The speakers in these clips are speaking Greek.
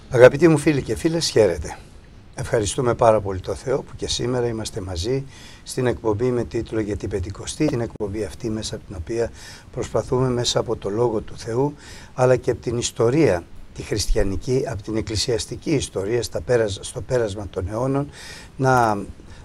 Αγαπητοί μου φίλοι και φίλες, χαίρετε. Ευχαριστούμε πάρα πολύ το Θεό που και σήμερα είμαστε μαζί στην εκπομπή με τίτλο «Για την Πεντηκοστή», την εκπομπή αυτή μέσα από την οποία προσπαθούμε μέσα από το Λόγο του Θεού, αλλά και από την ιστορία τη χριστιανική, από την εκκλησιαστική ιστορία στο πέρασμα των αιώνων, να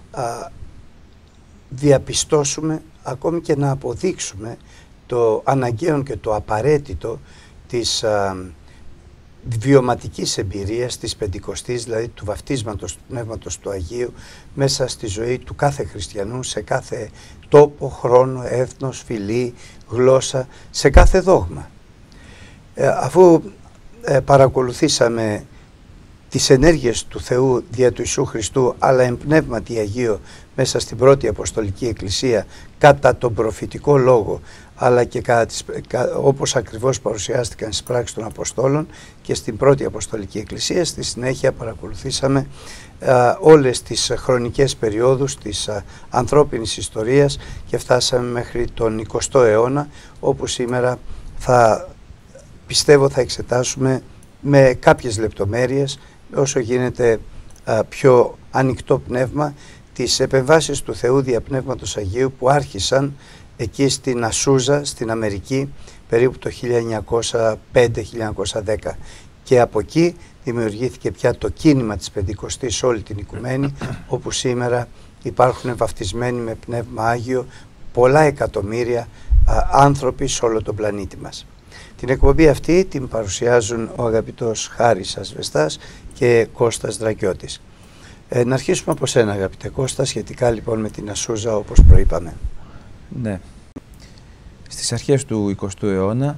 διαπιστώσουμε, ακόμη και να αποδείξουμε το αναγκαίο και το απαραίτητο της βιωματικής εμπειρίας της Πεντηκοστής, δηλαδή του βαφτίσματος του Πνεύματος του Αγίου μέσα στη ζωή του κάθε χριστιανού, σε κάθε τόπο, χρόνο, έθνος, φυλή, γλώσσα, σε κάθε δόγμα. Αφού παρακολουθήσαμε τις ενέργειες του Θεού δια του Ιησού Χριστού, αλλά εν πνεύματι Αγίου μέσα στην πρώτη Αποστολική Εκκλησία κατά τον προφητικό λόγο, αλλά και όπως ακριβώς παρουσιάστηκαν στις πράξεις των Αποστόλων και στην πρώτη Αποστολική Εκκλησία, στη συνέχεια παρακολουθήσαμε όλες τις χρονικές περιόδους της ανθρώπινης ιστορίας και φτάσαμε μέχρι τον 20ο αιώνα, όπου σήμερα πιστεύω θα εξετάσουμε με κάποιες λεπτομέρειες, όσο γίνεται πιο ανοιχτό πνεύμα, τις επεμβάσεις του Θεού δια Πνεύματος Αγίου που άρχισαν εκεί στην Ασούζα, στην Αμερική, περίπου το 1905-1910. Και από εκεί δημιουργήθηκε πια το κίνημα της Πεντηκοστής σε όλη την οικουμένη, όπου σήμερα υπάρχουν βαφτισμένοι με Πνεύμα Άγιο πολλά εκατομμύρια άνθρωποι σε όλο τον πλανήτη μας. Την εκπομπή αυτή την παρουσιάζουν ο αγαπητός Χάρης Ασβεστάς και Κώστας Δρακιώτης. Να αρχίσουμε από σένα, αγαπητέ Κώστα, σχετικά λοιπόν με την Ασούζα, όπως προείπαμε. Ναι. Στις αρχές του 20ου αιώνα,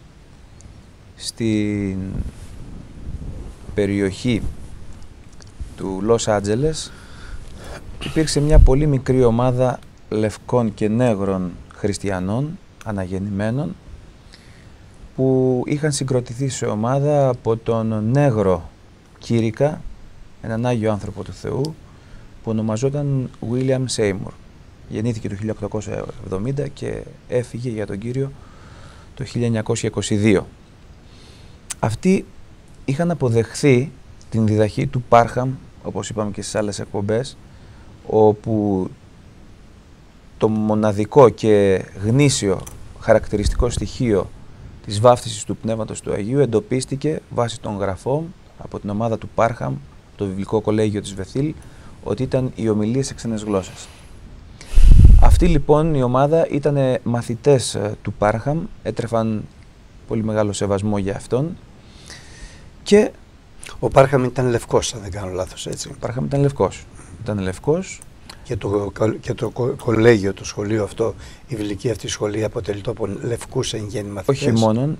στην περιοχή του Λος Άντζελες, υπήρξε μια πολύ μικρή ομάδα λευκών και νέγρων χριστιανών, αναγεννημένων, που είχαν συγκροτηθεί σε ομάδα από τον νέγρο Κύρικα, έναν Άγιο άνθρωπο του Θεού, που ονομαζόταν William Seymour. Γεννήθηκε το 1870 και έφυγε για τον Κύριο το 1922. Αυτοί είχαν αποδεχθεί την διδαχή του Πάρχαμ, όπως είπαμε και στις άλλες εκπομπές, όπου το μοναδικό και γνήσιο χαρακτηριστικό στοιχείο της βάφτισης του Πνεύματος του Αγίου εντοπίστηκε βάσει των γραφών από την ομάδα του Πάρχαμ, το βιβλικό κολέγιο της Βεθήλ, ότι ήταν οι ομιλίες σε ξένες γλώσσες. Αυτή λοιπόν η ομάδα ήταν μαθητές του Πάρχαμ, έτρεφαν πολύ μεγάλο σεβασμό για αυτόν και... Ο Πάρχαμ ήταν λευκός, αν δεν κάνω λάθος, έτσι. Ο Πάρχαμ ήταν λευκός. Ήταν λευκός. Και το κολέγιο, το σχολείο αυτό, η βιβλική αυτή σχολή αποτελείται από λευκούς εν γέννη μαθητές. Όχι μόνον,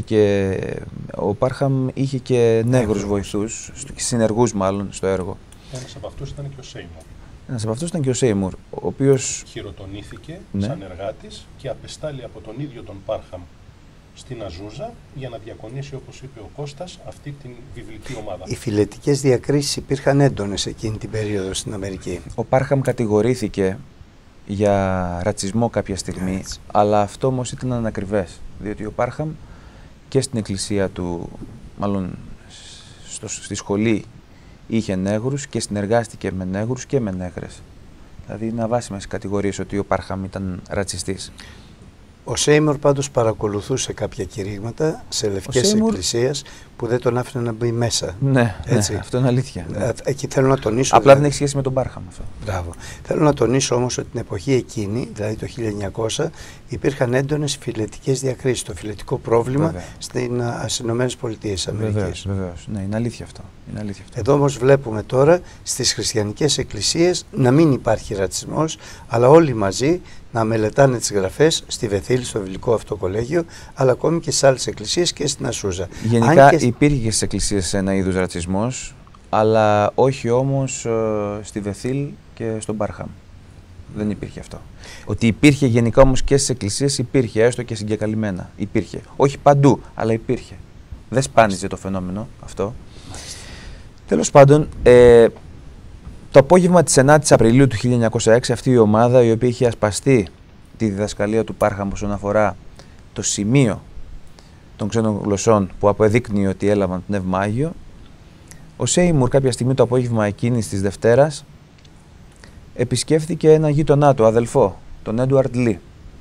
ο Πάρχαμ είχε και νέγρους βοηθούς, συνεργούς μάλλον στο έργο. Ένας από αυτούς ήταν και ο Σέιμουρ. Ένας από αυτούς ήταν και ο Σέιμουρ, ο οποίος χειροτονήθηκε σαν εργάτης και απεστάλλει από τον ίδιο τον Πάρχαμ στην Αζούζα για να διακονήσει, όπως είπε ο Κώστας, αυτή την βιβλική ομάδα. Οι φιλετικές διακρίσεις υπήρχαν έντονες εκείνη την περίοδο στην Αμερική. Ο Πάρχαμ κατηγορήθηκε για ρατσισμό κάποια στιγμή, αλλά αυτό όμως ήταν ανακριβές, διότι ο Πάρχαμ και στην εκκλησία του, μάλλον στη σχολή, είχε νέγρους και συνεργάστηκε με νέγρους και με νέγρες. Δηλαδή είναι αβάσιμες κατηγορίες ότι ο Πάρχαμ ήταν ρατσιστής. Ο Σέιμουρ πάντως παρακολουθούσε κάποια κηρύγματα σε λευκές εκκλησίες που δεν τον άφηνε να μπει μέσα. Ναι, έτσι. Ναι, αυτό είναι αλήθεια. Ναι. Εκεί θέλω να τονίσω. Απλά δεν έχει σχέση με τον Πάρχαμ αυτό. Μπράβο. Θέλω να τονίσω όμως ότι την εποχή εκείνη, δηλαδή το 1900, υπήρχαν έντονες φιλετικές διακρίσεις. Το φιλετικό πρόβλημα στις Ηνωμένες Πολιτείες Αμερικής. Βεβαίως. Ναι, είναι αλήθεια αυτό. Εδώ όμως βλέπουμε τώρα στις χριστιανικές εκκλησίες να μην υπάρχει ρατσισμός, αλλά όλοι μαζί να μελετάνε τις γραφές στη Βεθήλ, στο βιβλικό αυτό κολέγιο, αλλά ακόμη και σε άλλες εκκλησίες και στην Ασούζα. Γενικά υπήρχε και στις εκκλησίες ένα είδους ρατσισμός, αλλά όχι όμως στη Βεθήλ και στον Πάρχαμ. Δεν υπήρχε αυτό. Ότι υπήρχε γενικά όμως και στις εκκλησίες υπήρχε, έστω και συγκεκαλυμμένα. Υπήρχε. Όχι παντού, αλλά υπήρχε. Δεν σπάνιζε το φαινόμενο αυτό. Τέλος πάντων, το απόγευμα της 9ης Απριλίου του 1906, αυτή η ομάδα, η οποία είχε ασπαστεί τη διδασκαλία του Πάρχαμ όσον αφορά το σημείο των ξένων γλωσσών που αποδείκνυε ότι έλαβαν Πνεύμα Άγιο, Ο Σέιμουρ κάποια στιγμή το απόγευμα εκείνης της Δευτέρας επισκέφθηκε ένα γείτονά του, αδελφό, τον Έντουαρντ Λι.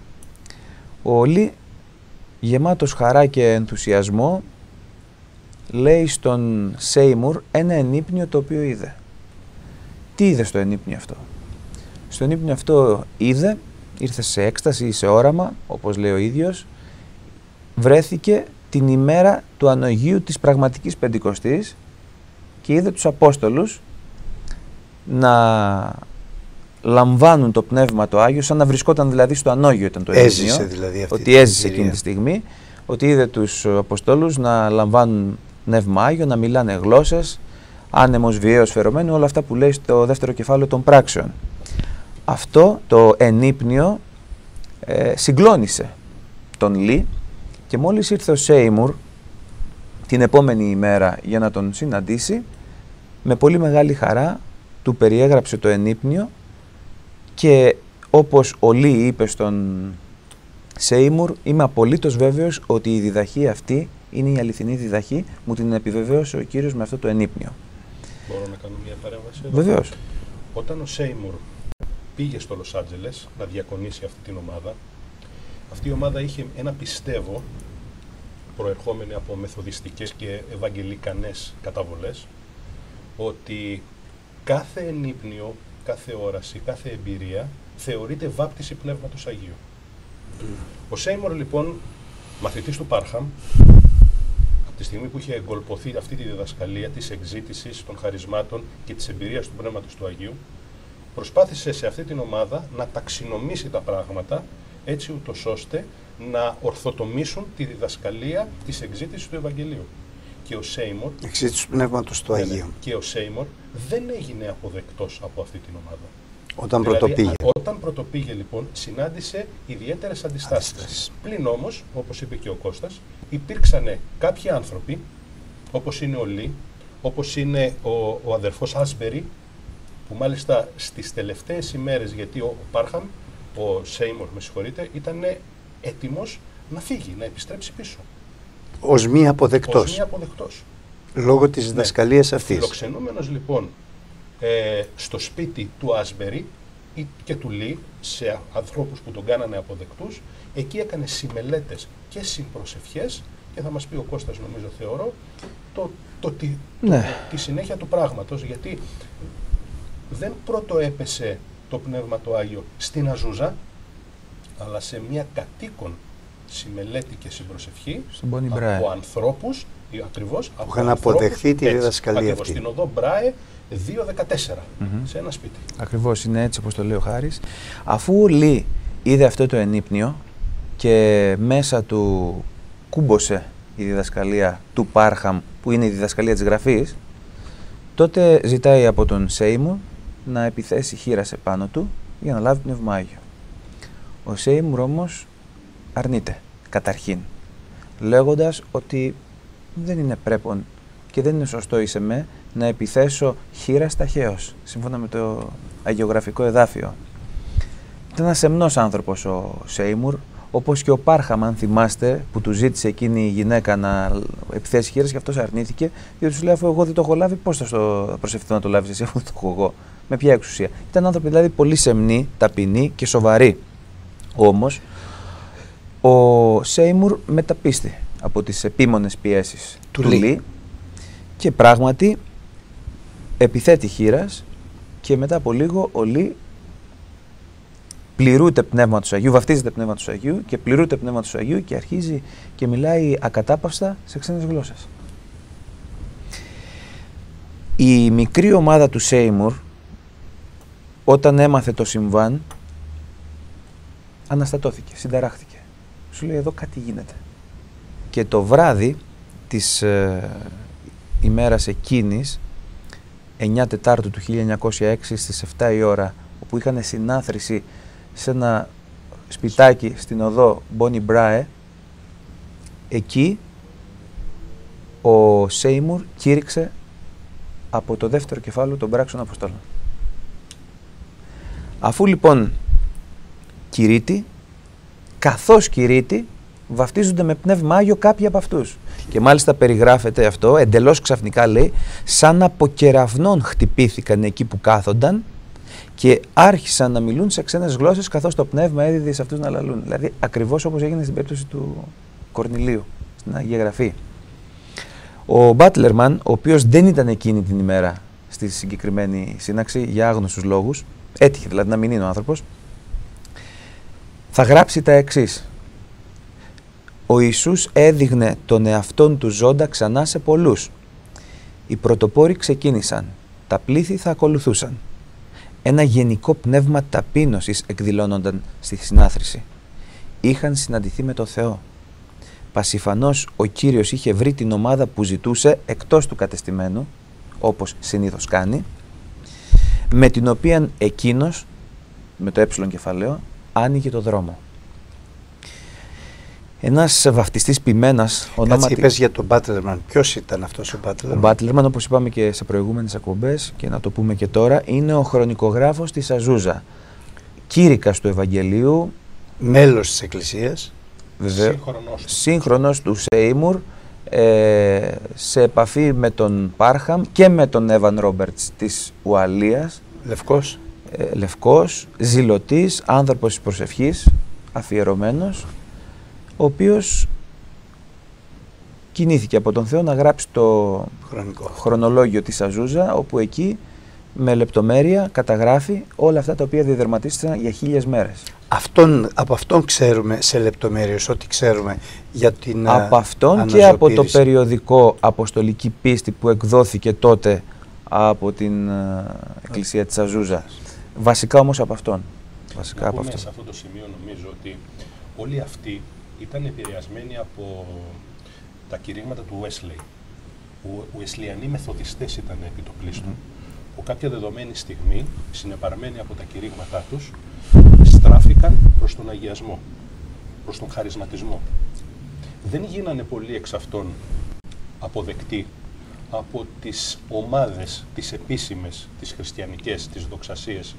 Ο Λι, γεμάτος χαρά και ενθουσιασμό, λέει στον Σέιμουρ ένα ενύπνιο το οποίο είδε. Τι είδε στο ενύπνιο αυτό? Στο ενύπνιο αυτό ήρθε σε έκσταση ή σε όραμα, όπως λέει ο ίδιος, βρέθηκε την ημέρα του ανογείου της πραγματικής Πεντηκοστής και είδε τους Απόστολους να λαμβάνουν το Πνεύμα το Άγιο, σαν να βρισκόταν δηλαδή στο ανόγειο ήταν το ενύπνιο. Έζησε δηλαδή αυτή ότι έζησε εκείνη τη στιγμή, ότι είδε τους Αποστόλους να λαμβάνουν Πνεύμα Άγιο, να μιλάνε γλώσσες, άνεμος, βιαίος, φερωμένο, όλα αυτά που λέει στο δεύτερο κεφάλαιο των πράξεων. Αυτό το ενύπνιο συγκλώνησε τον Λι και μόλις ήρθε ο Σέιμουρ την επόμενη ημέρα για να τον συναντήσει, με πολύ μεγάλη χαρά του περιέγραψε το ενύπνιο και όπως ο Λι είπε στον Σέιμουρ, είμαι απολύτως βέβαιος ότι η διδαχή αυτή είναι η αληθινή διδαχή, μου την επιβεβαίωσε ο Κύριος με αυτό το ενύπνιο. Μπορώ να κάνω μια παρέμβαση εδώ? Βεβαίως. Όταν ο Σέιμουρ πήγε στο Λος Άντζελες να διακονήσει αυτή την ομάδα, αυτή η ομάδα είχε ένα πιστεύω, προερχόμενοι από μεθοδιστικές και ευαγγελικανές καταβολές, ότι κάθε ενύπνιο, κάθε όραση, κάθε εμπειρία θεωρείται βάπτιση Πνεύματος Αγίου. Ο Σέιμουρ λοιπόν, μαθητής του Πάρχαμ, από τη στιγμή που είχε εγκολποθεί αυτή τη διδασκαλία της εξζήτησης των χαρισμάτων και της εμπειρίας του Πνεύματος του Αγίου, προσπάθησε σε αυτή την ομάδα να ταξινομήσει τα πράγματα έτσι ούτως ώστε να ορθοτομήσουν τη διδασκαλία της εξζήτησης του Ευαγγελίου. Και ο Σέιμουρ, εξζήτηση του Πνεύματος του Αγίου. Και ο Σέιμουρ δεν έγινε αποδεκτός από αυτή την ομάδα. Όταν πρωτοπήγε. Όταν πρωτοπήγε λοιπόν συνάντησε ιδιαίτερες αντιστάσεις. Πλην όμως, όπως είπε και ο Κώστας, υπήρξαν κάποιοι άνθρωποι, όπως είναι ο Λι, όπως είναι ο αδερφός Άσμπερι, που μάλιστα στις τελευταίες ημέρες, γιατί ο Πάρχαμ, ο Σέιμουρ με συγχωρείτε, ήταν έτοιμος να φύγει, να επιστρέψει πίσω. Ως μη αποδεκτός. Ως μη αποδεκτός. Λόγω της διδασκαλίας αυτής. Φιλοξενούμενος λοιπόν στο σπίτι του Άσμπερι και του Λι, σε ανθρώπους που τον κάνανε αποδεκτούς, εκεί έκανε συμμελέτες και συμπροσευχές και θα μας πει ο Κώστας, νομίζω, θεωρώ, τη συνέχεια του πράγματος, γιατί δεν πρώτο έπεσε το Πνεύμα το Άγιο στην Αζούζα, αλλά σε μια κατοίκον συμμελέτη και συμπροσευχή από ανθρώπους, ακριβώς, που είχαν αποδεχθεί τη διδασκαλία αυτή. Στην οδό Μπράε 2.14, σε ένα σπίτι. Ακριβώς, είναι έτσι όπως το λέει ο Χάρης. Αφού ο Λι είδε αυτό το ενύπνιο και μέσα του κούμποσε η διδασκαλία του Πάρχαμ, που είναι η διδασκαλία της Γραφής, τότε ζητάει από τον Σέιμουρ να επιθέσει χείρα σε πάνω του για να λάβει Πνεύμα Άγιο. Ο Σέιμουρ όμως αρνείται καταρχήν, λέγοντας ότι δεν είναι πρέπον και δεν είναι σωστό εις εμέ να επιθέσω χείρας ταχαίως, σύμφωνα με το αγιογραφικό εδάφιο. Ήταν ένας σεμνός άνθρωπος ο Σέιμουρ, όπως και ο Πάρχαμ, αν θυμάστε, που του ζήτησε εκείνη η γυναίκα να επιθέσει χείρας και αυτός αρνήθηκε, διότι του λέει, αφού εγώ δεν το έχω λάβει, πώς θα προσευτώ να το λάβεις εσύ, αφού δεν το έχω εγώ, με ποια εξουσία. Ήταν άνθρωποι δηλαδή πολύ σεμνοί, ταπεινοί και σοβαροί. Όμως, ο Σέιμουρ μεταπίστη από τις επίμονες πιέσεις του Λι και πράγματι επιθέτει χείρας και μετά από λίγο ο Λι πληρούνται Πνεύματος Αγίου, βαφτίζεται Πνεύματος Αγίου και πληρούνται Πνεύματος Αγίου και αρχίζει και μιλάει ακατάπαυστα σε ξένες γλώσσες. Η μικρή ομάδα του Σέιμουρ, όταν έμαθε το συμβάν, αναστατώθηκε, συνταράχθηκε. Σου λέει, εδώ κάτι γίνεται. Και το βράδυ της ημέρας εκείνης, 9 Τετάρτου του 1906 στις 7 η ώρα, όπου είχαν συνάθρηση σε ένα σπιτάκι στην οδό Μπόνι Μπράε, εκεί ο Σέιμουρ κήρυξε από το δεύτερο κεφάλαιο των πράξεων Αποστόλων. Αφού λοιπόν κηρύττει, καθώς κηρύττει, βαφτίζονται με Πνεύμα Άγιο κάποιοι από αυτούς. Και μάλιστα περιγράφεται αυτό, εντελώς ξαφνικά λέει, σαν από κεραυνών χτυπήθηκαν εκεί που κάθονταν και άρχισαν να μιλούν σε ξένες γλώσσες καθώς το πνεύμα έδιδε σε αυτούς να λαλούν. Δηλαδή ακριβώς όπως έγινε στην περίπτωση του Κορνηλίου, στην Αγία Γραφή. Ο Μπάτλερμαν, ο οποίος δεν ήταν εκείνη την ημέρα στη συγκεκριμένη σύναξη για άγνωστους λόγους, έτυχε δηλαδή να μην είναι ο άνθρωπος, θα γράψει τα εξής. Ο Ιησούς έδειχνε τον εαυτόν του ζώντα ξανά σε πολλούς. Οι πρωτοπόροι ξεκίνησαν, τα πλήθη θα ακολουθούσαν. Ένα γενικό πνεύμα ταπείνωσης εκδηλώνονταν στη συνάθρηση. Είχαν συναντηθεί με τον Θεό. Πασιφανώς ο Κύριος είχε βρει την ομάδα που ζητούσε εκτός του κατεστημένου, όπως συνήθως κάνει, με την οποία εκείνος, με το κεφαλαίο, άνοιγε το δρόμο. Ένας βαφτιστής ποιμένας ονόματι... Κάτσε, είπες για τον Μπάτλερμαν. Ποιος ήταν αυτός ο Μπάτλερμαν? Ο Μπάτλερμαν, όπως είπαμε και σε προηγούμενες εκπομπές και να το πούμε και τώρα, είναι ο χρονικογράφος της Αζούζα. Κήρυκας του Ευαγγελίου. Μέλος της Εκκλησίας. Βεβαίως. Σύγχρονος του Σέιμουρ, σε επαφή με τον Πάρχαμ και με τον Έβαν Ρόμπερτς της Ουαλίας. Λευκός. Λευκός, ζηλωτής, άνθρωπος της προσευχής, αφιερωμένος, ο οποίος κινήθηκε από τον Θεό να γράψει το χρονολόγιο της Αζούζα, όπου εκεί με λεπτομέρεια καταγράφει όλα αυτά τα οποία διαδερματίστηκαν για 1000 μέρες. Από αυτόν ξέρουμε σε λεπτομέρειες ό,τι ξέρουμε για την από αυτόν και από το περιοδικό Αποστολική Πίστη που εκδόθηκε τότε από την Εκκλησία της Αζούζα. Βασικά όμως από αυτόν. Βασικά από αυτόν. Σε αυτό το σημείο νομίζω ότι όλοι αυτοί ήταν επηρεασμένοι από τα κηρύγματα του Wesley. Ουεσλιανοί μεθοδιστές ήταν επιτοπλίστων, που κάποια δεδομένη στιγμή, συνεπαρμένοι από τα κηρύγματά τους, στράφηκαν προς τον αγιασμό, προς τον χαρισματισμό. Δεν γίνανε πολλοί εξ αυτών αποδεκτοί από τις ομάδες, τις επίσημες, τις χριστιανικές, τις δοξασίες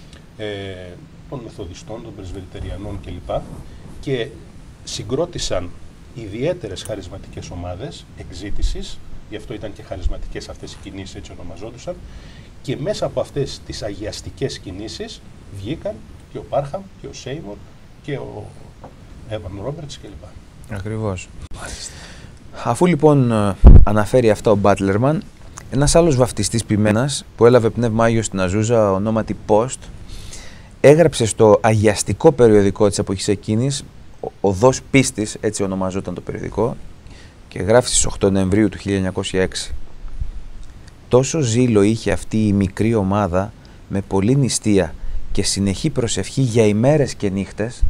των μεθοδιστών, των πρεσβυτεριανών κλπ. Και συγκρότησαν ιδιαίτερες χαρισματικές ομάδες εκζήτησης, γι' αυτό ήταν και χαρισματικές αυτές οι κινήσεις, έτσι ονομαζόντουσαν, και μέσα από αυτές τις αγιαστικές κινήσεις βγήκαν και ο Πάρχαμ και ο Σέιμουρ και ο Έβαν Ρόμπερτς κλπ. Ακριβώς. Αφού λοιπόν αναφέρει αυτά ο Μπάτλερμαν, ένας άλλος βαφτιστής ποιμένας που έλαβε πνεύμα Άγιο στην Αζούζα, ονόματι Post, έγραψε στο αγιαστικό περιοδικό της εποχής εκείνης, Οδός Πίστης, έτσι ονομαζόταν το περιοδικό, και γράφει στις 8 Νοεμβρίου του 1906. Τόσο ζήλο είχε αυτή η μικρή ομάδα με πολλή νηστεία και συνεχή προσευχή για ημέρες και νύχτες,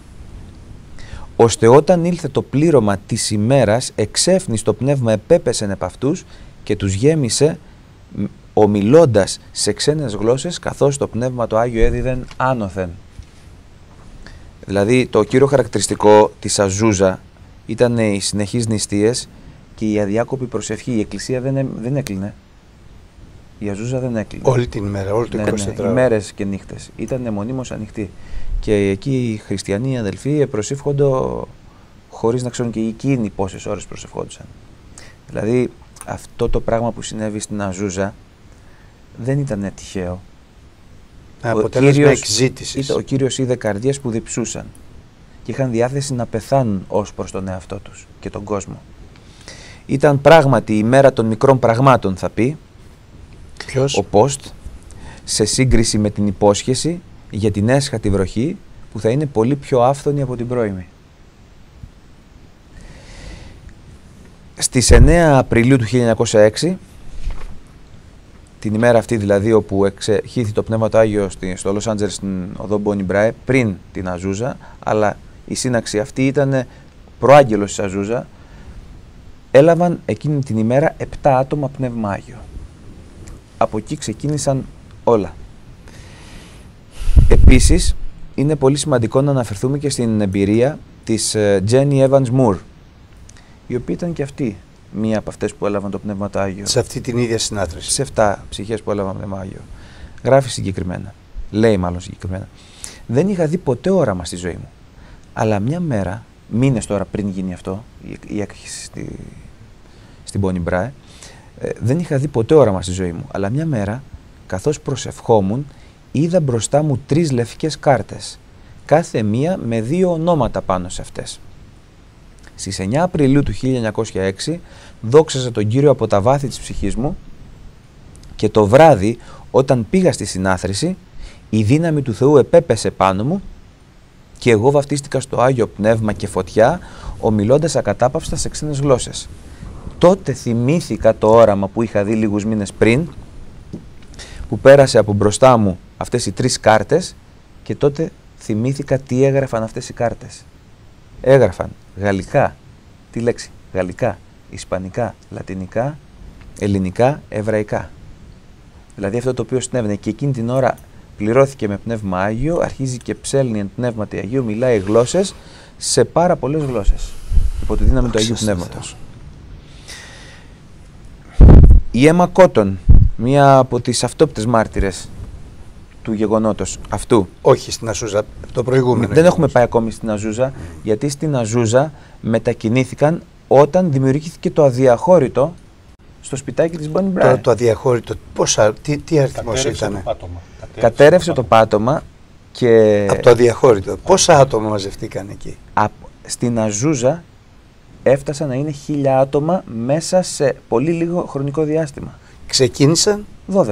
ώστε όταν ήλθε το πλήρωμα της ημέρας, εξέφνης το πνεύμα επέπεσεν επ' αυτούς και τους γέμισε ομιλώντας σε ξένες γλώσσες, καθώς το πνεύμα το Άγιο έδιδεν άνωθεν. Δηλαδή το κύριο χαρακτηριστικό της Αζούζα ήταν οι συνεχείς νηστείες και η αδιάκοπη προσευχή. Η εκκλησία δεν έκλεινε. Η Αζούζα δεν έκλεινε. Όλη την ημέρα, όλη την 24 ώρα. Ημέρες και νύχτες. Ήταν μονίμως ανοιχτή. Και εκεί οι χριστιανοί αδελφοί προσεύχονται χωρίς να ξέρουν και εκείνοι πόσες ώρες προσευχόντουσαν. Δηλαδή αυτό το πράγμα που συνέβη στην Αζούζα δεν ήταν τυχαίο. Αποτέλεσμα εκζήτησης. Ο Κύριος είδε καρδιές που διψούσαν και είχαν διάθεση να πεθάνουν ως προς τον εαυτό τους και τον κόσμο. Ήταν πράγματι η μέρα των μικρών πραγμάτων, θα πει. Ποιος? Ο Post, σε σύγκριση με την υπόσχεση για την έσχατη βροχή που θα είναι πολύ πιο άφθονη από την πρώιμη. Στις 9 Απριλίου του 1906, την ημέρα αυτή δηλαδή όπου εξεχύθη το Πνεύμα το Άγιο στο Λος Άντζελες στην οδό Μπόνι Μπράε, πριν την Αζούζα, αλλά η σύναξη αυτή ήταν προάγγελος της Αζούζα, έλαβαν εκείνη την ημέρα 7 άτομα Πνεύμα Άγιο. Από εκεί ξεκίνησαν όλα. Επίσης, είναι πολύ σημαντικό να αναφερθούμε και στην εμπειρία της Jenny Evans Moore, η οποία ήταν και αυτή μία από αυτές που έλαβαν το Πνεύμα το Άγιο. Σε αυτή την ίδια συνάθρηση. Σε 7 ψυχές που έλαβαν Πνεύμα Άγιο. Γράφει συγκεκριμένα. Λέει μάλλον συγκεκριμένα. Δεν είχα δει ποτέ όραμα στη ζωή μου. Αλλά μια μέρα μήνες τώρα πριν γίνει αυτό, η έκχυση στην Bonnie Brae, δεν είχα δει ποτέ όραμα στη ζωή μου. Αλλά μια μέρα, καθώς προσευχόμουν, είδα μπροστά μου 3 λευκές κάρτες, κάθε μία με 2 ονόματα πάνω σε αυτές. Στις 9 Απριλίου του 1906 δόξαζα τον Κύριο από τα βάθη της ψυχής μου και το βράδυ, όταν πήγα στη συνάθρηση, η δύναμη του Θεού επέπεσε πάνω μου και εγώ βαφτίστηκα στο Άγιο Πνεύμα και φωτιά, ομιλώντας ακατάπαυστα σε ξένες γλώσσες. Τότε θυμήθηκα το όραμα που είχα δει λίγους μήνες πριν, που πέρασε από μπροστά μου αυτές οι 3 κάρτες, και τότε θυμήθηκα τι έγραφαν αυτές οι κάρτες. Έγραφαν γαλλικά, τι λέξη, γαλλικά, ισπανικά, λατινικά, ελληνικά, εβραϊκά. Δηλαδή αυτό το οποίο συνέβαινε, και εκείνη την ώρα πληρώθηκε με Πνεύμα Άγιο, αρχίζει και ψέλνει εν Πνεύματι Αγίου, μιλάει γλώσσες σε πάρα πολλές γλώσσες, υπό τη δύναμη του Αγίου Πνεύματος. Η Έμα Κότον, μία από τις αυτόπτες μάρτυρες του γεγονότος αυτού. Όχι στην Αζούζα, το προηγούμενο. Δεν έχουμε πάει ακόμη στην Αζούζα, γιατί στην Αζούζα μετακινήθηκαν όταν δημιουργήθηκε το αδιαχώρητο στο σπιτάκι της Bonnie Brae. Τώρα το αδιαχώρητο, τι αριθμός ήταν? Κατέρευσε το πάτωμα και... Από το αδιαχώρητο. Πόσα άτομα μαζευτήκαν εκεί? Στην Αζούζα έφτασαν να είναι 1000 άτομα μέσα σε πολύ λίγο χρονικό διάστημα. Ξεκίνησαν? 12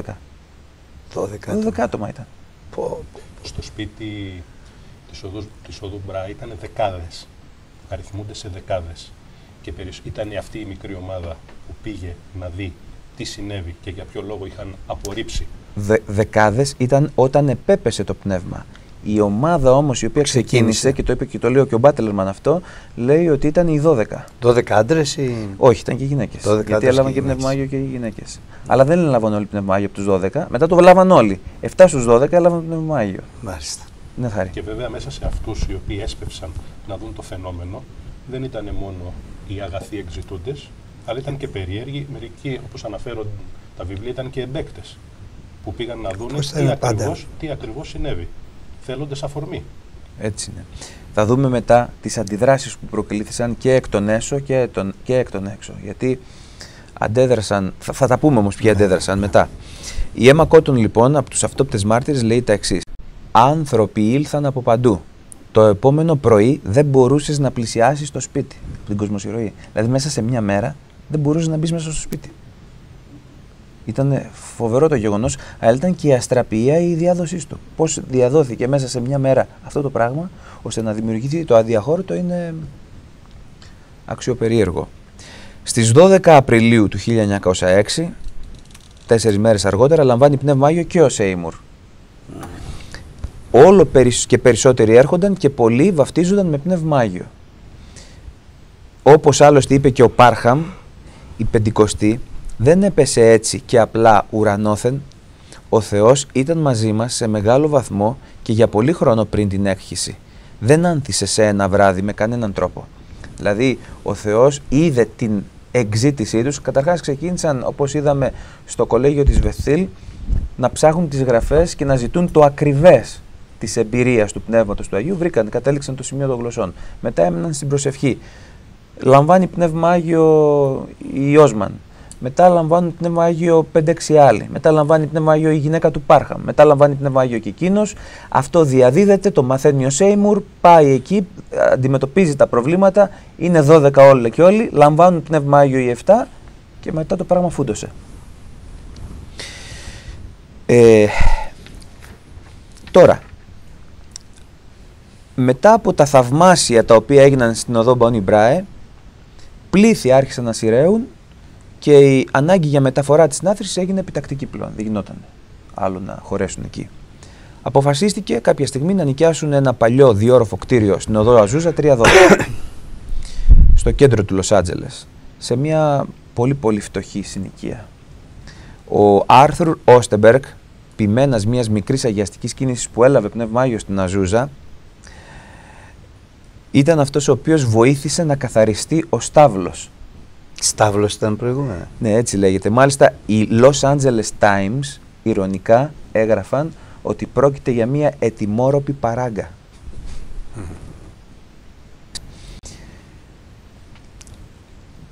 άτομα ήταν. Στο σπίτι της οδού Μπράε ήταν δεκάδες. Αριθμούνται σε δεκάδες. Και ήταν αυτή η μικρή ομάδα που πήγε να δει τι συνέβη και για ποιο λόγο είχαν απορρίψει. Δεκάδες ήταν όταν επέπεσε το πνεύμα. Η ομάδα όμως η οποία ξεκίνησε, και το είπε και το λέει και ο Μπάτελερμαν αυτό, λέει ότι ήταν οι 12. 12 άντρες ή... Όχι, ήταν και γυναίκες. Γιατί έλαβαν και Πνεύμα Άγιο και οι γυναίκες. Αλλά δεν έλαβαν όλοι Πνεύμα Άγιο από τους 12. Μετά το λάβαν όλοι. 7 στους 12 έλαβαν Πνεύμα Άγιο. Μάλιστα. Ναι, χάρη. Και βέβαια μέσα σε αυτούς οι οποίοι έσπευσαν να δουν το φαινόμενο, δεν ήταν μόνο οι αγαθοί εκζητούντες, αλλά ήταν και περίεργοι. Μερικοί, όπως αναφέρουν τα βιβλία, ήταν και εμπαίκτες που πήγαν να δουν τι ακριβώς συνέβη. Θέλοντες αφορμή. Έτσι είναι. Θα δούμε μετά τις αντιδράσεις που προκλήθησαν και εκ των έσω και εκ των έξω. Γιατί αντέδρασαν, θα τα πούμε όμως ποιοι αντέδρασαν μετά. Η Έμα Κότον λοιπόν από τους αυτόπτες μάρτυρες λέει τα εξής. Άνθρωποι ήλθαν από παντού. Το επόμενο πρωί δεν μπορούσες να πλησιάσεις το σπίτι από την κοσμοσυρωή. Δηλαδή μέσα σε μια μέρα δεν μπορούσες να μπεις μέσα στο σπίτι. Ήταν φοβερό το γεγονός, αλλά ήταν και η αστραπία η διάδοσή του. Πώς διαδόθηκε μέσα σε μια μέρα αυτό το πράγμα, ώστε να δημιουργηθεί το αδιαχώρητο, είναι αξιοπερίεργο. Στις 12 Απριλίου του 1906, 4 μέρες αργότερα, λαμβάνει Πνεύμα Άγιο και ο Σέιμουρ. Όλο και περισσότεροι έρχονταν και πολλοί βαφτίζονταν με Πνεύμα Άγιο. Όπως άλλωστε είπε και ο Πάρχαμ, η Πεντηκοστή, δεν έπεσε έτσι και απλά ουρανόθεν. Ο Θεός ήταν μαζί μας σε μεγάλο βαθμό και για πολύ χρόνο πριν την έκχυση. Δεν άνθησε σε ένα βράδυ με κανέναν τρόπο. Δηλαδή, ο Θεός είδε την εκζήτησή τους. Καταρχάς ξεκίνησαν, όπως είδαμε στο κολέγιο της Βεθήλ, να ψάχνουν τις γραφές και να ζητούν το ακριβές της εμπειρίας του Πνεύματος του Αγίου. Βρήκαν, κατέληξαν το σημείο των γλωσσών. Μετά έμειναν στην προσευχή. Λαμβάνει Πνεύμα Άγιο η Όσμαν. Μετά λαμβάνουν Πνεύμα Άγιο 5-6 άλλοι. Μετά λαμβάνει Πνεύμα Άγιο η γυναίκα του Πάρχαμ. Μετά λαμβάνει Πνεύμα Άγιο και εκείνος. Αυτό διαδίδεται, το μαθαίνει ο Σέιμουρ, πάει εκεί, αντιμετωπίζει τα προβλήματα. Είναι 12 όλοι και όλοι. Λαμβάνουν Πνεύμα Άγιο οι 7 και μετά το πράγμα φούντωσε. Τώρα, μετά από τα θαυμάσια τα οποία έγιναν στην οδό Bonnie Brae, πλήθη άρχισαν να σειραίουν. Και η ανάγκη για μεταφορά της συνάθρησης έγινε επιτακτική πλέον. Δεν γινόταν άλλο να χωρέσουν εκεί. Αποφασίστηκε κάποια στιγμή να νοικιάσουν ένα παλιό διόροφο κτίριο στην οδό Αζούζα 312 στο κέντρο του Λος Άντζελες, σε μια πολύ φτωχή συνοικία. Ο Άρθουρ Όστεμπεργκ, ποιμένας μιας μικρής αγιαστικής κίνησης που έλαβε Πνεύμα Άγιο στην Αζούζα, ήταν αυτός ο οποίος βοήθησε να καθαριστεί ο στάβλος. Στάβλος ήταν προηγούμενα. Ναι, έτσι λέγεται. Μάλιστα, οι Los Angeles Times ηρωνικά έγραφαν ότι πρόκειται για μια ετοιμόρροπη παράγκα.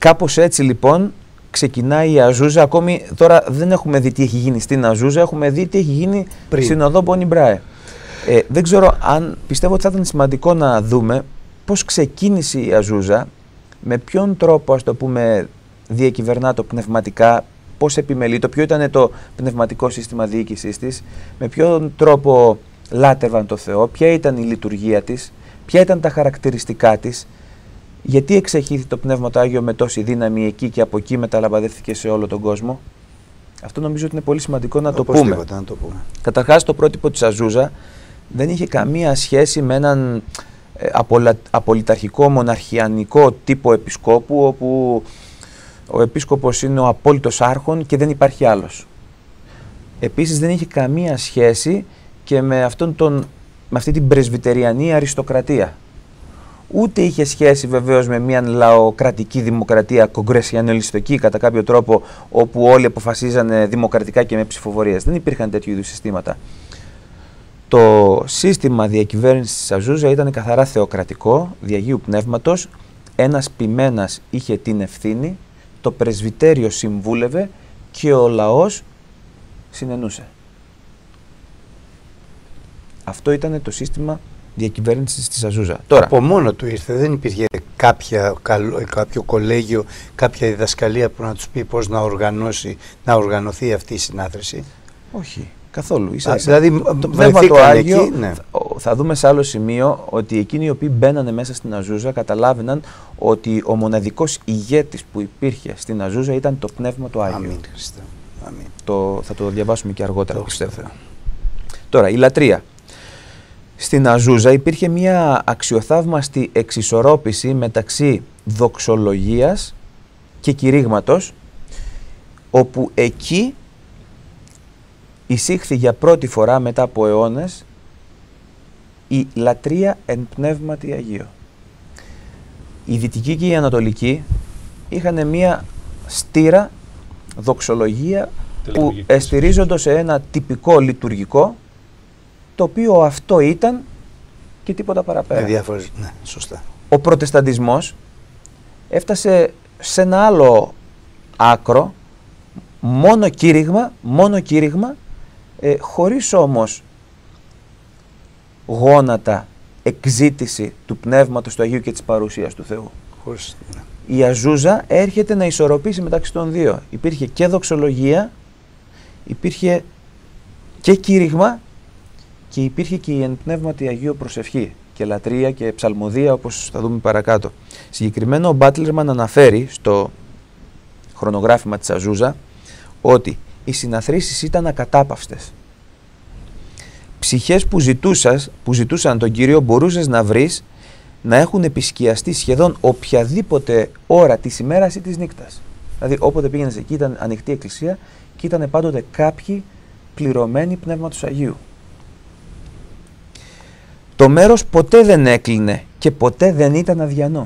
Κάπως έτσι λοιπόν ξεκινάει η Αζούζα. Ακόμη τώρα δεν έχουμε δει τι έχει γίνει στην Αζούζα, έχουμε δει τι έχει γίνει στην οδό Μπόνι Μπράε. Δεν ξέρω αν πιστεύω ότι θα ήταν σημαντικό να δούμε πώς ξεκίνησε η Αζούζα, με ποιον τρόπο, ας το πούμε, διακυβερνά το πνευματικά, πώς επιμελεί, ποιο ήταν το πνευματικό σύστημα διοίκησής της, με ποιον τρόπο λάτρευαν το Θεό, ποια ήταν η λειτουργία της, ποια ήταν τα χαρακτηριστικά της, γιατί εξεχύθη το Πνεύμα το Άγιο με τόση δύναμη εκεί και από εκεί μεταλαμπαδεύτηκε σε όλο τον κόσμο. Αυτό νομίζω ότι είναι πολύ σημαντικό να το πούμε. Καταρχάς, το πρότυπο της Αζούζα δεν είχε καμία σχέση με έναν απολυταρχικό, μοναρχιανικό τύπο επισκόπου, όπου ο επίσκοπος είναι ο απόλυτος άρχον και δεν υπάρχει άλλος. Επίσης δεν είχε καμία σχέση και με αυτή την πρεσβυτεριανή αριστοκρατία. Ούτε είχε σχέση βεβαίως με μια λαοκρατική δημοκρατία, κογκρεσιανελιστική κατά κάποιο τρόπο, όπου όλοι αποφασίζανε δημοκρατικά και με ψηφοφορίες. Δεν υπήρχαν τέτοιου είδους συστήματα. Το σύστημα διακυβέρνησης της Αζούζα ήταν καθαρά θεοκρατικό, διαγείου πνεύματος. Ένας ποιμένας είχε την ευθύνη, το πρεσβυτέριο συμβούλευε και ο λαός συνενούσε. Αυτό ήταν το σύστημα διακυβέρνησης της Αζούζα. Τώρα, από μόνο του ήρθε, δεν υπήρχε κάποιο κολέγιο, κάποια διδασκαλία που να τους πει πώς να οργανωθεί αυτή η συνάθρηση. Όχι, καθόλου. Δηλαδή, το Πνεύμα το Άγιο, εκεί, ναι. Θα δούμε σε άλλο σημείο ότι εκείνοι οι οποίοι μπαίνανε μέσα στην Αζούζα καταλάβαιναν ότι ο μοναδικός ηγέτης που υπήρχε στην Αζούζα ήταν το Πνεύμα το Άγιο. Αμήν, Χριστέ. Αμήν. Θα το διαβάσουμε και αργότερα, πιστεύω. Τώρα, η λατρεία. Στην Αζούζα υπήρχε μια αξιοθαύμαστη εξισορρόπηση μεταξύ δοξολογίας και κηρύγματος, όπου εκεί εισήχθη για πρώτη φορά μετά από αιώνες η λατρεία εν πνεύματι Αγίο. Η Δυτική και η Ανατολική είχαν μια στήρα δοξολογία που εστηρίζονται σε ένα τυπικό λειτουργικό, το οποίο αυτό ήταν και τίποτα παραπέρα. Με διάφορες, ναι, σωστά. Ο προτεσταντισμός έφτασε σε ένα άλλο άκρο, μόνο κήρυγμα, χωρίς όμως γόνατα εκζήτηση του Πνεύματος του Αγίου και της παρουσίας του Θεού. Χωρίς, ναι. Η Αζούζα έρχεται να ισορροπήσει μεταξύ των δύο. Υπήρχε και δοξολογία, υπήρχε και κήρυγμα και υπήρχε και η εν πνεύματι Αγίου προσευχή και λατρεία και ψαλμοδία, όπως θα δούμε παρακάτω. Συγκεκριμένα ο Μπάτλερμαν αναφέρει στο χρονογράφημα της Αζούζα ότι οι συναθρήσεις ήταν ακατάπαυστες. Ψυχές που ζητούσαν τον Κύριο μπορούσες να βρεις να έχουν επισκιαστεί σχεδόν οποιαδήποτε ώρα της ημέρας ή της νύχτας. Δηλαδή όποτε πήγαινες εκεί ήταν ανοιχτή εκκλησία και ήταν πάντοτε κάποιοι πληρωμένοι Πνεύματος Αγίου. Το μέρος ποτέ δεν έκλεινε και ποτέ δεν ήταν αδιανό.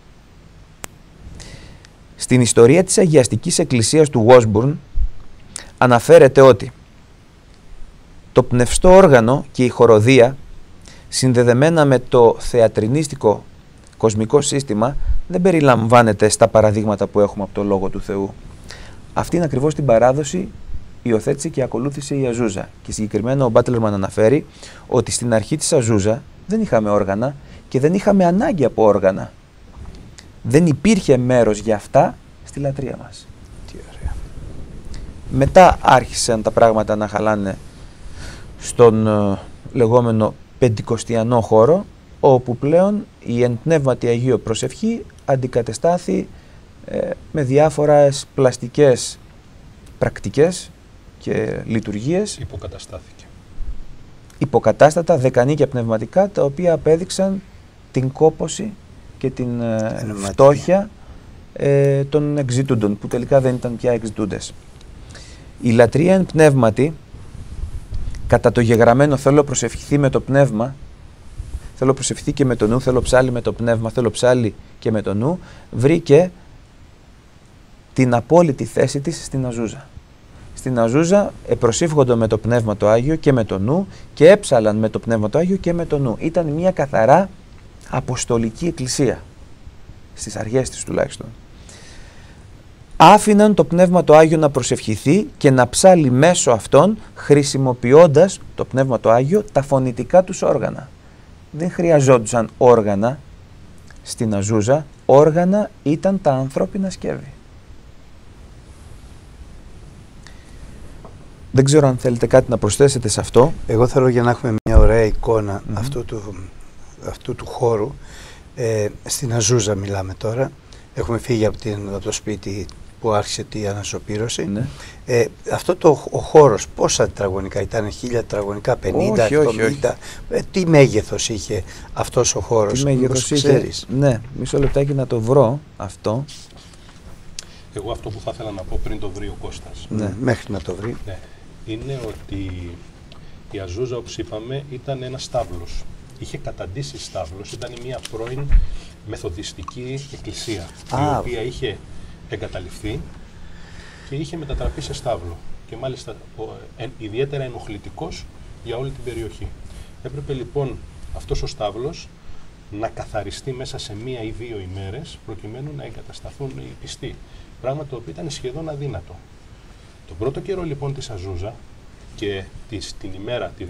Στην ιστορία της Αγιαστικής Εκκλησίας του Washburn αναφέρεται ότι το πνευστό όργανο και η χοροδία, συνδεδεμένα με το θεατρινίστικο κοσμικό σύστημα, δεν περιλαμβάνεται στα παραδείγματα που έχουμε από το Λόγο του Θεού. Αυτή είναι ακριβώς την παράδοση υιοθέτησε και ακολούθησε η Αζούζα. Και συγκεκριμένα ο Μπάτλερμαν αναφέρει ότι στην αρχή της Αζούζα δεν είχαμε όργανα και δεν είχαμε ανάγκη από όργανα. Δεν υπήρχε μέρος για αυτά στη λατρεία μας. Τι ωραία. Μετά άρχισαν τα πράγματα να χαλάνε στον λεγόμενο πεντηκοστιανό χώρο, όπου πλέον η εν πνεύματι Αγίου προσευχή αντικατεστάθη με διάφορες πλαστικές πρακτικές και λειτουργίες. Υποκατάστατα δεκανίκια πνευματικά, τα οποία απέδειξαν την κόπωση και την φτώχεια των εξητούντων, που τελικά δεν ήταν πια εξητούντες. Η λατρεία εν πνεύματι, κατά το γεγραμμένο θέλω προσευχηθεί με το πνεύμα, θέλω προσευχηθεί και με το νου, θέλω ψάλι με το πνεύμα, θέλω ψάλι και με το νου, βρήκε την απόλυτη θέση της στην Αζούζα. Στην Αζούζα προσήφγονται με το Πνεύμα το Άγιο και με το νου και έψαλαν με το Πνεύμα το Άγιο και με το νου. Ήταν μια καθαρά αποστολική εκκλησία, στις αρχές της τουλάχιστον. άφηναν το Πνεύμα το Άγιο να προσευχηθεί και να ψάλει μέσω αυτών, χρησιμοποιώντας το Πνεύμα το Άγιο τα φωνητικά τους όργανα. Δεν χρειαζόντουσαν όργανα στην Αζούζα, όργανα ήταν τα ανθρώπινα σκεύη. Δεν ξέρω αν θέλετε κάτι να προσθέσετε σε αυτό. Εγώ θέλω, για να έχουμε μια ωραία εικόνα αυτού του χώρου, στην Αζούζα μιλάμε τώρα, έχουμε φύγει από το σπίτι που άρχισε η ανασωπήρωση. Ναι. Αυτό ο χώρος πόσα τετραγωνικά ήταν, 1000 τετραγωνικά, 50, 70, τι μέγεθος είχε αυτός ο χώρος? Τι μέγεθος είχε? Ναι, μισό λεπτάκι να το βρω αυτό. Εγώ αυτό που θα ήθελα να πω πριν το βρει ο Κώστας. Ναι, μέχρι να το βρει. Ναι, είναι ότι η Αζούζα, όπως είπαμε, ήταν ένας στάβλος. Είχε καταντήσει στάβλος, ήταν μια πρώην μεθοδιστική εκκλησία, η οποία είχε εγκαταλειφθεί και είχε μετατραπεί σε στάβλο και μάλιστα ιδιαίτερα ενοχλητικός για όλη την περιοχή. Έπρεπε λοιπόν αυτός ο στάβλος να καθαριστεί μέσα σε 1 ή 2 ημέρες προκειμένου να εγκατασταθούν οι πιστοί, πράγμα το οποίο ήταν σχεδόν αδύνατο. Τον πρώτο καιρό λοιπόν της Αζούζα και την ημέρα τη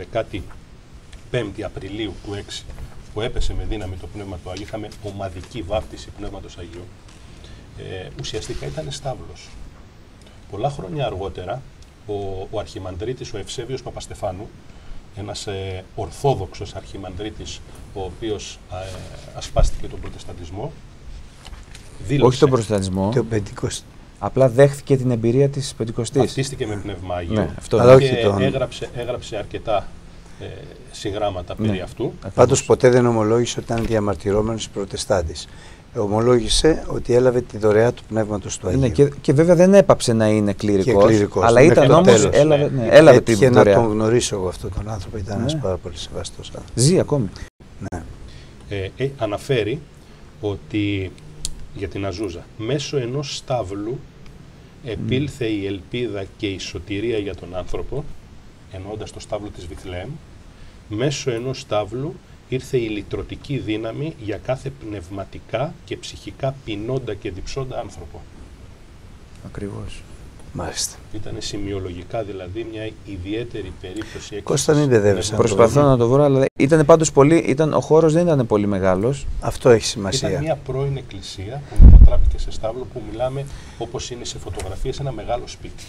15η Απριλίου του 6 που έπεσε με δύναμη το Πνεύμα του Αγίου, είχαμε ομαδική βάπτιση Πνεύματος Αγίου, ουσιαστικά ήταν στάβλος. Πολλά χρόνια αργότερα, ο αρχιμανδρίτης, ο Ευσέβιος Παπαστεφάνου, ένας ορθόδοξος αρχιμανδρίτης, ο οποίος ασπάστηκε τον προτεσταντισμό, δήλωσε... Όχι τον προτεσταντισμό, απλά δέχθηκε την εμπειρία της Πεντηκοστής. Βαπτίστηκε με Πνεύμα Αγίου, ναι, αυτό, και έγραψε αρκετά συγγράμματα περί αυτού. Πάντως ποτέ δεν ομολόγησε ότι ήταν διαμαρτυρόμενος προτεστάντης. Ομολόγησε ότι έλαβε τη δωρεά του Πνεύματος του Αγίου. Ναι, και βέβαια δεν έπαψε να είναι κληρικός, αλλά ήταν όμως, έλαβε τη δωρεά. Έτυχε να τον γνωρίσω εγώ αυτόν τον άνθρωπο, ήταν ένας πάρα πολύ σεβαστός άνθρωπος. Ζει ακόμη. Ναι. Αναφέρει ότι για την Αζούζα, μέσω ενός στάβλου επήλθε η ελπίδα και η σωτηρία για τον άνθρωπο, εννοώντας το στάβλο της Βιθλεέμ, μέσω ενός στάβλου ήρθε η λυτρωτική δύναμη για κάθε πνευματικά και ψυχικά πεινώντα και διψώντα άνθρωπο. Ακριβώς. Μάλιστα. Ήταν σημειολογικά δηλαδή μια ιδιαίτερη περίπτωση. Κώστα, μην μπερδεύεσαι. Προσπαθώ να το βρω, αλλά ήταν πάντως ο χώρος δεν ήταν πολύ μεγάλος. Αυτό έχει σημασία. Ήταν μια πρώην εκκλησία που μετατράπηκε σε στάβλο, που μιλάμε, όπως είναι σε φωτογραφίες, ένα μεγάλο σπίτι.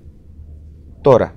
Τώρα,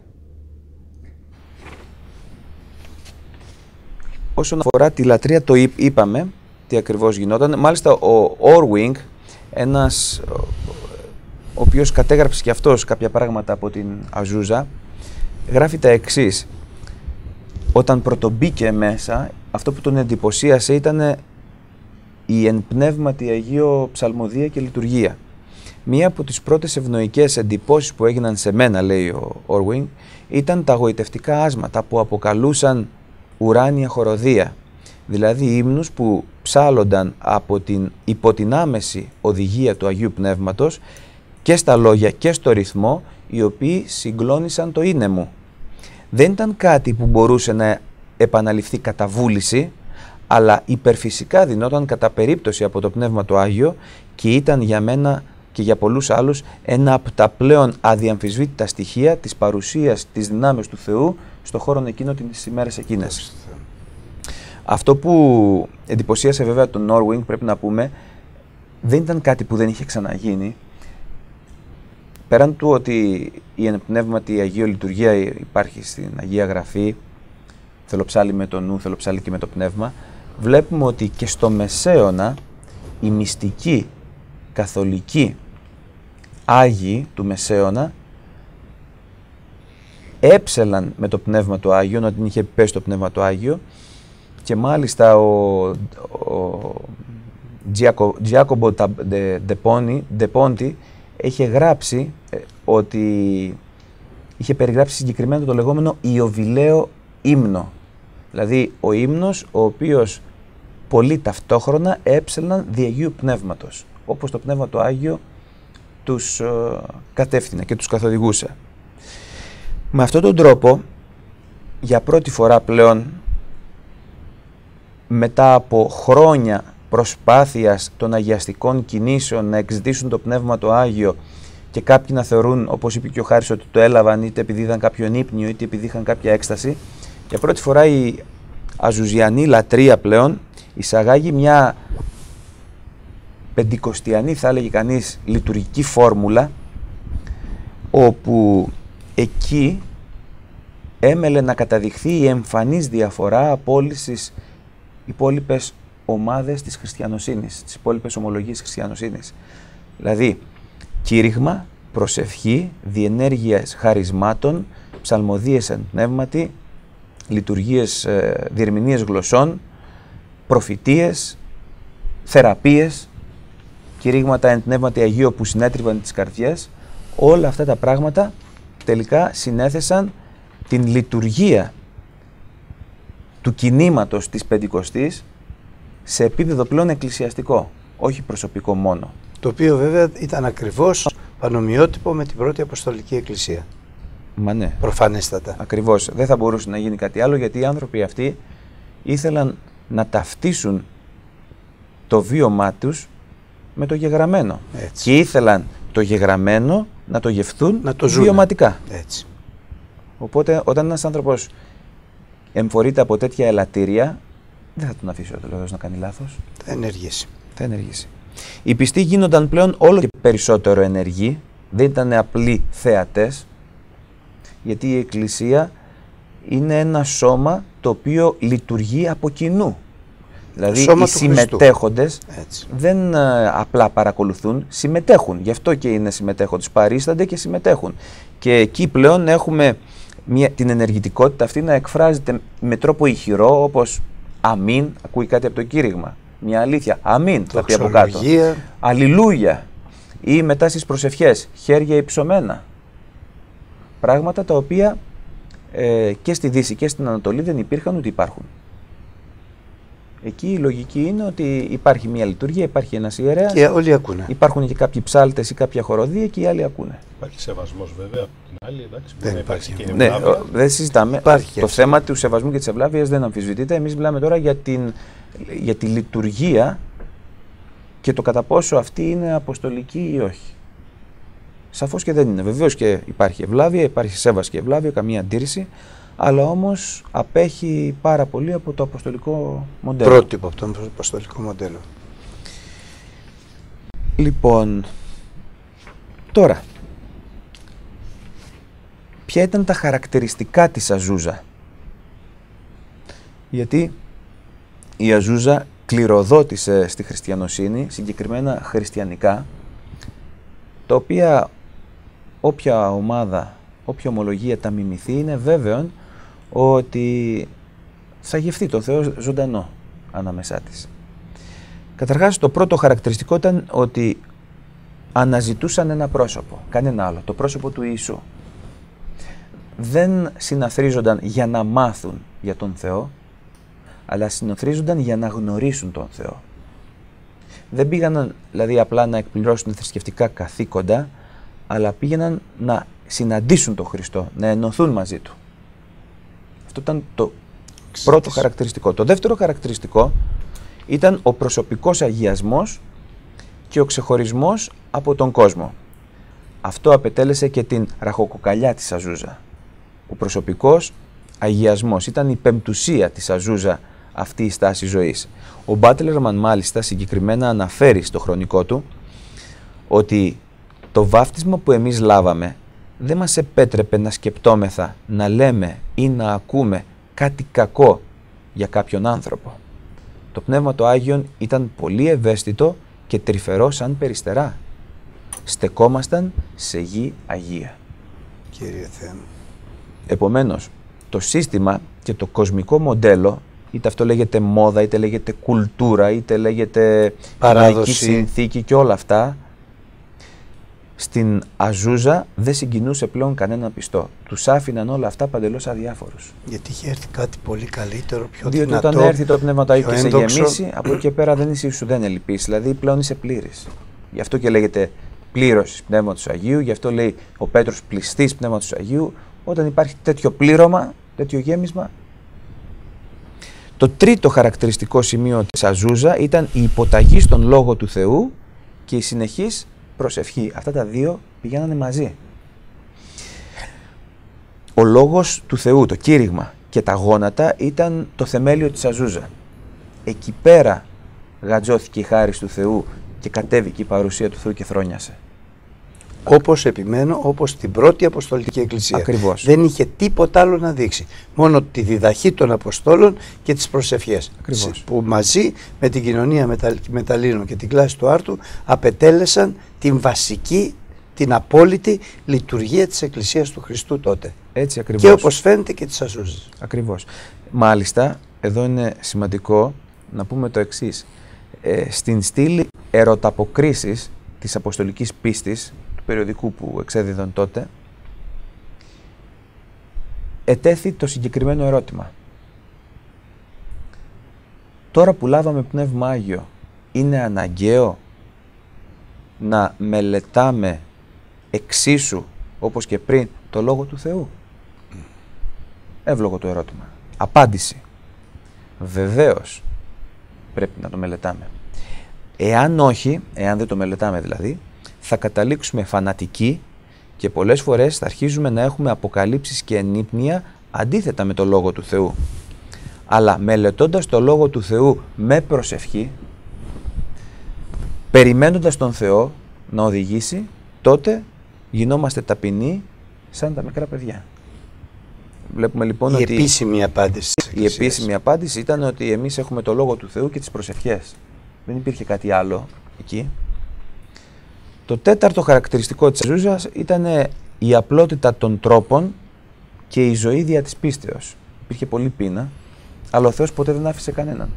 όσον αφορά τη λατρεία, το είπαμε τι ακριβώς γινόταν. Μάλιστα ο Orwing, ένας ο οποίος κατέγραψε και αυτός κάποια πράγματα από την Αζούζα, γράφει τα εξής. Όταν πρωτομπήκε μέσα, αυτό που τον εντυπωσίασε ήταν η εν πνεύματι Αγίο ψαλμοδία και λειτουργία. Μία από τις πρώτες ευνοϊκές εντυπώσεις που έγιναν σε μένα, λέει ο Orwing, ήταν τα γοητευτικά άσματα που αποκαλούσαν ουράνια χοροδία, δηλαδή ύμνους που ψάλλονταν υπό την άμεση οδηγία του Αγίου Πνεύματος και στα λόγια και στο ρυθμό, οι οποίοι συγκλώνησαν το είναι μου. Δεν ήταν κάτι που μπορούσε να επαναληφθεί κατά βούληση, αλλά υπερφυσικά δινόταν κατά περίπτωση από το Πνεύμα το Άγιο και ήταν για μένα και για πολλούς άλλους ένα από τα πλέον αδιαμφισβήτητα στοιχεία της παρουσίας της δυνάμεως του Θεού στον χώρο εκείνο τις ημέρες εκείνες. Αυτό που εντυπωσίασε βέβαια τον Orwing, πρέπει να πούμε, δεν ήταν κάτι που δεν είχε ξαναγίνει. Πέραν του ότι η ενπνεύματη Αγία Λειτουργία υπάρχει στην Αγία Γραφή, θελοψάλλει με το νου, θελοψάλλει και με το πνεύμα, βλέπουμε ότι και στο Μεσαίωνα οι μυστικοί καθολικοί Άγιοι του Μεσαίωνα έψελαν με το Πνεύμα το Άγιο, να την είχε πέσει το Πνεύμα το Άγιο, και μάλιστα ο Giacomo de Ponti είχε γράψει ότι είχε περιγράψει συγκεκριμένα το λεγόμενο Ιωβιλαίο ύμνο. Δηλαδή ο ύμνος ο οποίος πολλοί ταυτόχρονα έψελναν δι' Αγίου Πνεύματος, όπως το Πνεύμα το Άγιο τους κατεύθυνε και τους καθοδηγούσε. Με αυτόν τον τρόπο, για πρώτη φορά πλέον, μετά από χρόνια προσπάθειας των αγιαστικών κινήσεων να εξητήσουν το Πνεύμα το Άγιο και κάποιοι να θεωρούν, όπως είπε και ο Χάρης, ότι το έλαβαν είτε επειδή είδαν κάποιον ύπνιο είτε επειδή είχαν κάποια έκσταση. Για πρώτη φορά η αζουζιανή λατρεία πλέον εισαγάγει μια πεντηκοστιανή, θα έλεγε κανείς, λειτουργική φόρμουλα, όπου εκεί έμελε να καταδειχθεί η εμφανής διαφορά από όλες τις υπόλοιπες ομάδες της χριστιανοσύνης, τις υπόλοιπες ομολογίες της χριστιανοσύνης. Δηλαδή, κήρυγμα, προσευχή, διενέργειες χαρισμάτων, ψαλμοδίες εν πνεύματι, λειτουργίες, διερμηνίες γλωσσών, προφητείες, θεραπείες, κηρύγματα εν πνεύματι Αγίου που συνέτριβαν τις καρδιές. Όλα αυτά τα πράγματα τελικά συνέθεσαν την λειτουργία του κινήματος της Πεντηκοστής σε επίπεδο πλέον εκκλησιαστικό, όχι προσωπικό μόνο. Το οποίο βέβαια ήταν ακριβώς πανομοιότυπο με την πρώτη Αποστολική Εκκλησία. Μα ναι. Προφανέστατα. Ακριβώς. Δεν θα μπορούσε να γίνει κάτι άλλο, γιατί οι άνθρωποι αυτοί ήθελαν να ταυτίσουν το βίωμά τους με το γεγραμμένο. Έτσι. Και ήθελαν το γεγραμμένο να το γευθούν να το βιωματικά. Έτσι. Οπότε όταν ένας άνθρωπος εμφορείται από τέτοια ελαττήρια, δεν θα τον αφήσει ο τελείως να κάνει λάθος. Θα ενεργήσει. Θα ενεργήσει. Οι πιστοί γίνονταν πλέον όλο και περισσότερο ενεργοί, δεν ήταν απλοί θέατες, γιατί η Εκκλησία είναι ένα σώμα το οποίο λειτουργεί από κοινού. Δηλαδή οι συμμετέχοντες δεν απλά παρακολουθούν, συμμετέχουν. Γι' αυτό και είναι συμμετέχοντες, παρίστανται και συμμετέχουν. Και εκεί πλέον έχουμε την ενεργητικότητα αυτή να εκφράζεται με τρόπο ηχηρό, όπως αμήν, ακούει κάτι από το κήρυγμα. Μια αλήθεια, αμήν θα πει από κάτω. Αλληλούια. Ή μετά στις προσευχές, χέρια υψωμένα. Πράγματα τα οποία και στη Δύση και στην Ανατολή δεν υπήρχαν ούτε υπάρχουν. Εκεί η λογική είναι ότι υπάρχει μια λειτουργία, υπάρχει ένας ιερέας. Και όλοι ακούνε. Υπάρχουν και κάποιοι ψάλτες ή κάποια χοροδία και οι άλλοι ακούνε. Υπάρχει σεβασμός βέβαια από την άλλη, εντάξει. Δεν υπάρχει. Και ναι, δεν συζητάμε. Υπάρχει το θέμα του σεβασμού και της ευλάβειας δεν αμφισβητείται. Εμείς μιλάμε τώρα για τη λειτουργία και το κατά πόσο αυτή είναι αποστολική ή όχι. Σαφώς και δεν είναι. Βεβαίως και υπάρχει ευλάβεια, υπάρχει σέβας και ευλάβεια, καμία αντίρρηση. Αλλά όμως απέχει πάρα πολύ από το αποστολικό μοντέλο. Πρότυπο από το αποστολικό μοντέλο. Λοιπόν, τώρα, ποια ήταν τα χαρακτηριστικά της Αζούζα? Γιατί η Αζούζα κληροδότησε στη χριστιανοσύνη, συγκεκριμένα χριστιανικά, τα οποία όποια ομάδα, όποια ομολογία τα μιμηθεί, είναι βέβαιο ότι θα γευτεί το Θεό ζωντανό ανάμεσά της. Καταρχάς, το πρώτο χαρακτηριστικό ήταν ότι αναζητούσαν ένα πρόσωπο, κανένα άλλο, το πρόσωπο του Ιησού. Δεν συναθρίζονταν για να μάθουν για τον Θεό, αλλά συναθρίζονταν για να γνωρίσουν τον Θεό. Δεν πήγαιναν δηλαδή απλά να εκπληρώσουν θρησκευτικά καθήκοντα, αλλά πήγαιναν να συναντήσουν τον Χριστό, να ενωθούν μαζί Του. Αυτό ήταν το πρώτο χαρακτηριστικό. Το δεύτερο χαρακτηριστικό ήταν ο προσωπικός αγιασμός και ο ξεχωρισμός από τον κόσμο. Αυτό απετέλεσε και την ραχοκοκαλιά της Αζούζα. Ο προσωπικός αγιασμός ήταν η πεμπτουσία της Αζούζα αυτή η στάση ζωής. Ο Μπάτλερμαν μάλιστα συγκεκριμένα αναφέρει στο χρονικό του ότι το βάφτισμα που εμείς λάβαμε δεν μας επέτρεπε να σκεπτόμεθα, να λέμε ή να ακούμε κάτι κακό για κάποιον άνθρωπο. Το Πνεύμα το Άγιον ήταν πολύ ευαίσθητο και τρυφερό σαν περιστερά. Στεκόμασταν σε γη αγία. Κύριε Θεέ μου. Επομένως, το σύστημα και το κοσμικό μοντέλο, είτε αυτό λέγεται μόδα, είτε λέγεται κουλτούρα, είτε λέγεται παράδοση, συνθήκη και όλα αυτά, στην Αζούζα δεν συγκινούσε πλέον κανένα πιστό. Τους άφηναν όλα αυτά παντελώς αδιάφορους. Γιατί είχε έρθει κάτι πολύ καλύτερο, πιο διότι δυνατό. Όταν έρθει το Πνεύμα του Αγίου και σε γεμίσει, από εκεί και πέρα δεν είσαι ουσουδέν ελλειπής. Δηλαδή πλέον είσαι πλήρης. Γι' αυτό και λέγεται πλήρωση Πνεύματος του Αγίου, γι' αυτό λέει ο Πέτρος πληστής Πνεύματος του Αγίου. Όταν υπάρχει τέτοιο πλήρωμα, τέτοιο γέμισμα. Το τρίτο χαρακτηριστικό σημείο της Αζούζα ήταν η υποταγή στον Λόγο του Θεού και η συνεχής προσευχή. Αυτά τα δύο πηγαίνανε μαζί. Ο λόγος του Θεού, το κήρυγμα και τα γόνατα ήταν το θεμέλιο της Αζούζα. Εκεί πέρα γατζώθηκε η χάρις του Θεού και κατέβηκε η παρουσία του Θεού και θρόνιασε. Όπως επιμένω, όπως την πρώτη Αποστολική Εκκλησία. Ακριβώς. Δεν είχε τίποτα άλλο να δείξει. Μόνο τη διδαχή των Αποστόλων και τις προσευχές. Ακριβώς. Που μαζί με την κοινωνία μεταλλήνων και την κλάση του Άρτου απετέλεσαν την βασική, την απόλυτη λειτουργία της Εκκλησίας του Χριστού τότε. Έτσι ακριβώς. Και όπως φαίνεται και της Αζούζας. Ακριβώς. Μάλιστα, εδώ είναι σημαντικό να πούμε το εξής. Στην στήλη ερωταποκρίσεις της Αποστολικής Πίστης, του περιοδικού που εξέδιδαν τότε, ετέθη το συγκεκριμένο ερώτημα. Τώρα που λάβαμε Πνεύμα Άγιο, είναι αναγκαίο να μελετάμε εξίσου, όπως και πριν, το Λόγο του Θεού? Εύλογο το ερώτημα. Απάντηση. Βεβαίως πρέπει να το μελετάμε. Εάν όχι, εάν δεν το μελετάμε δηλαδή, θα καταλήξουμε φανατικοί και πολλές φορές θα αρχίζουμε να έχουμε αποκαλύψεις και ενύπνια αντίθετα με το Λόγο του Θεού. Αλλά μελετώντας το Λόγο του Θεού με προσευχή, περιμένοντας τον Θεό να οδηγήσει, τότε γινόμαστε ταπεινοί σαν τα μικρά παιδιά. Βλέπουμε λοιπόν ότι η επίσημη απάντηση ήταν ότι εμείς έχουμε το Λόγο του Θεού και τις προσευχές. Δεν υπήρχε κάτι άλλο εκεί. Το τέταρτο χαρακτηριστικό της Αζούζας ήταν η απλότητα των τρόπων και η ζωή δια της πίστεως. Υπήρχε πολλή πείνα, αλλά ο Θεός ποτέ δεν άφησε κανέναν.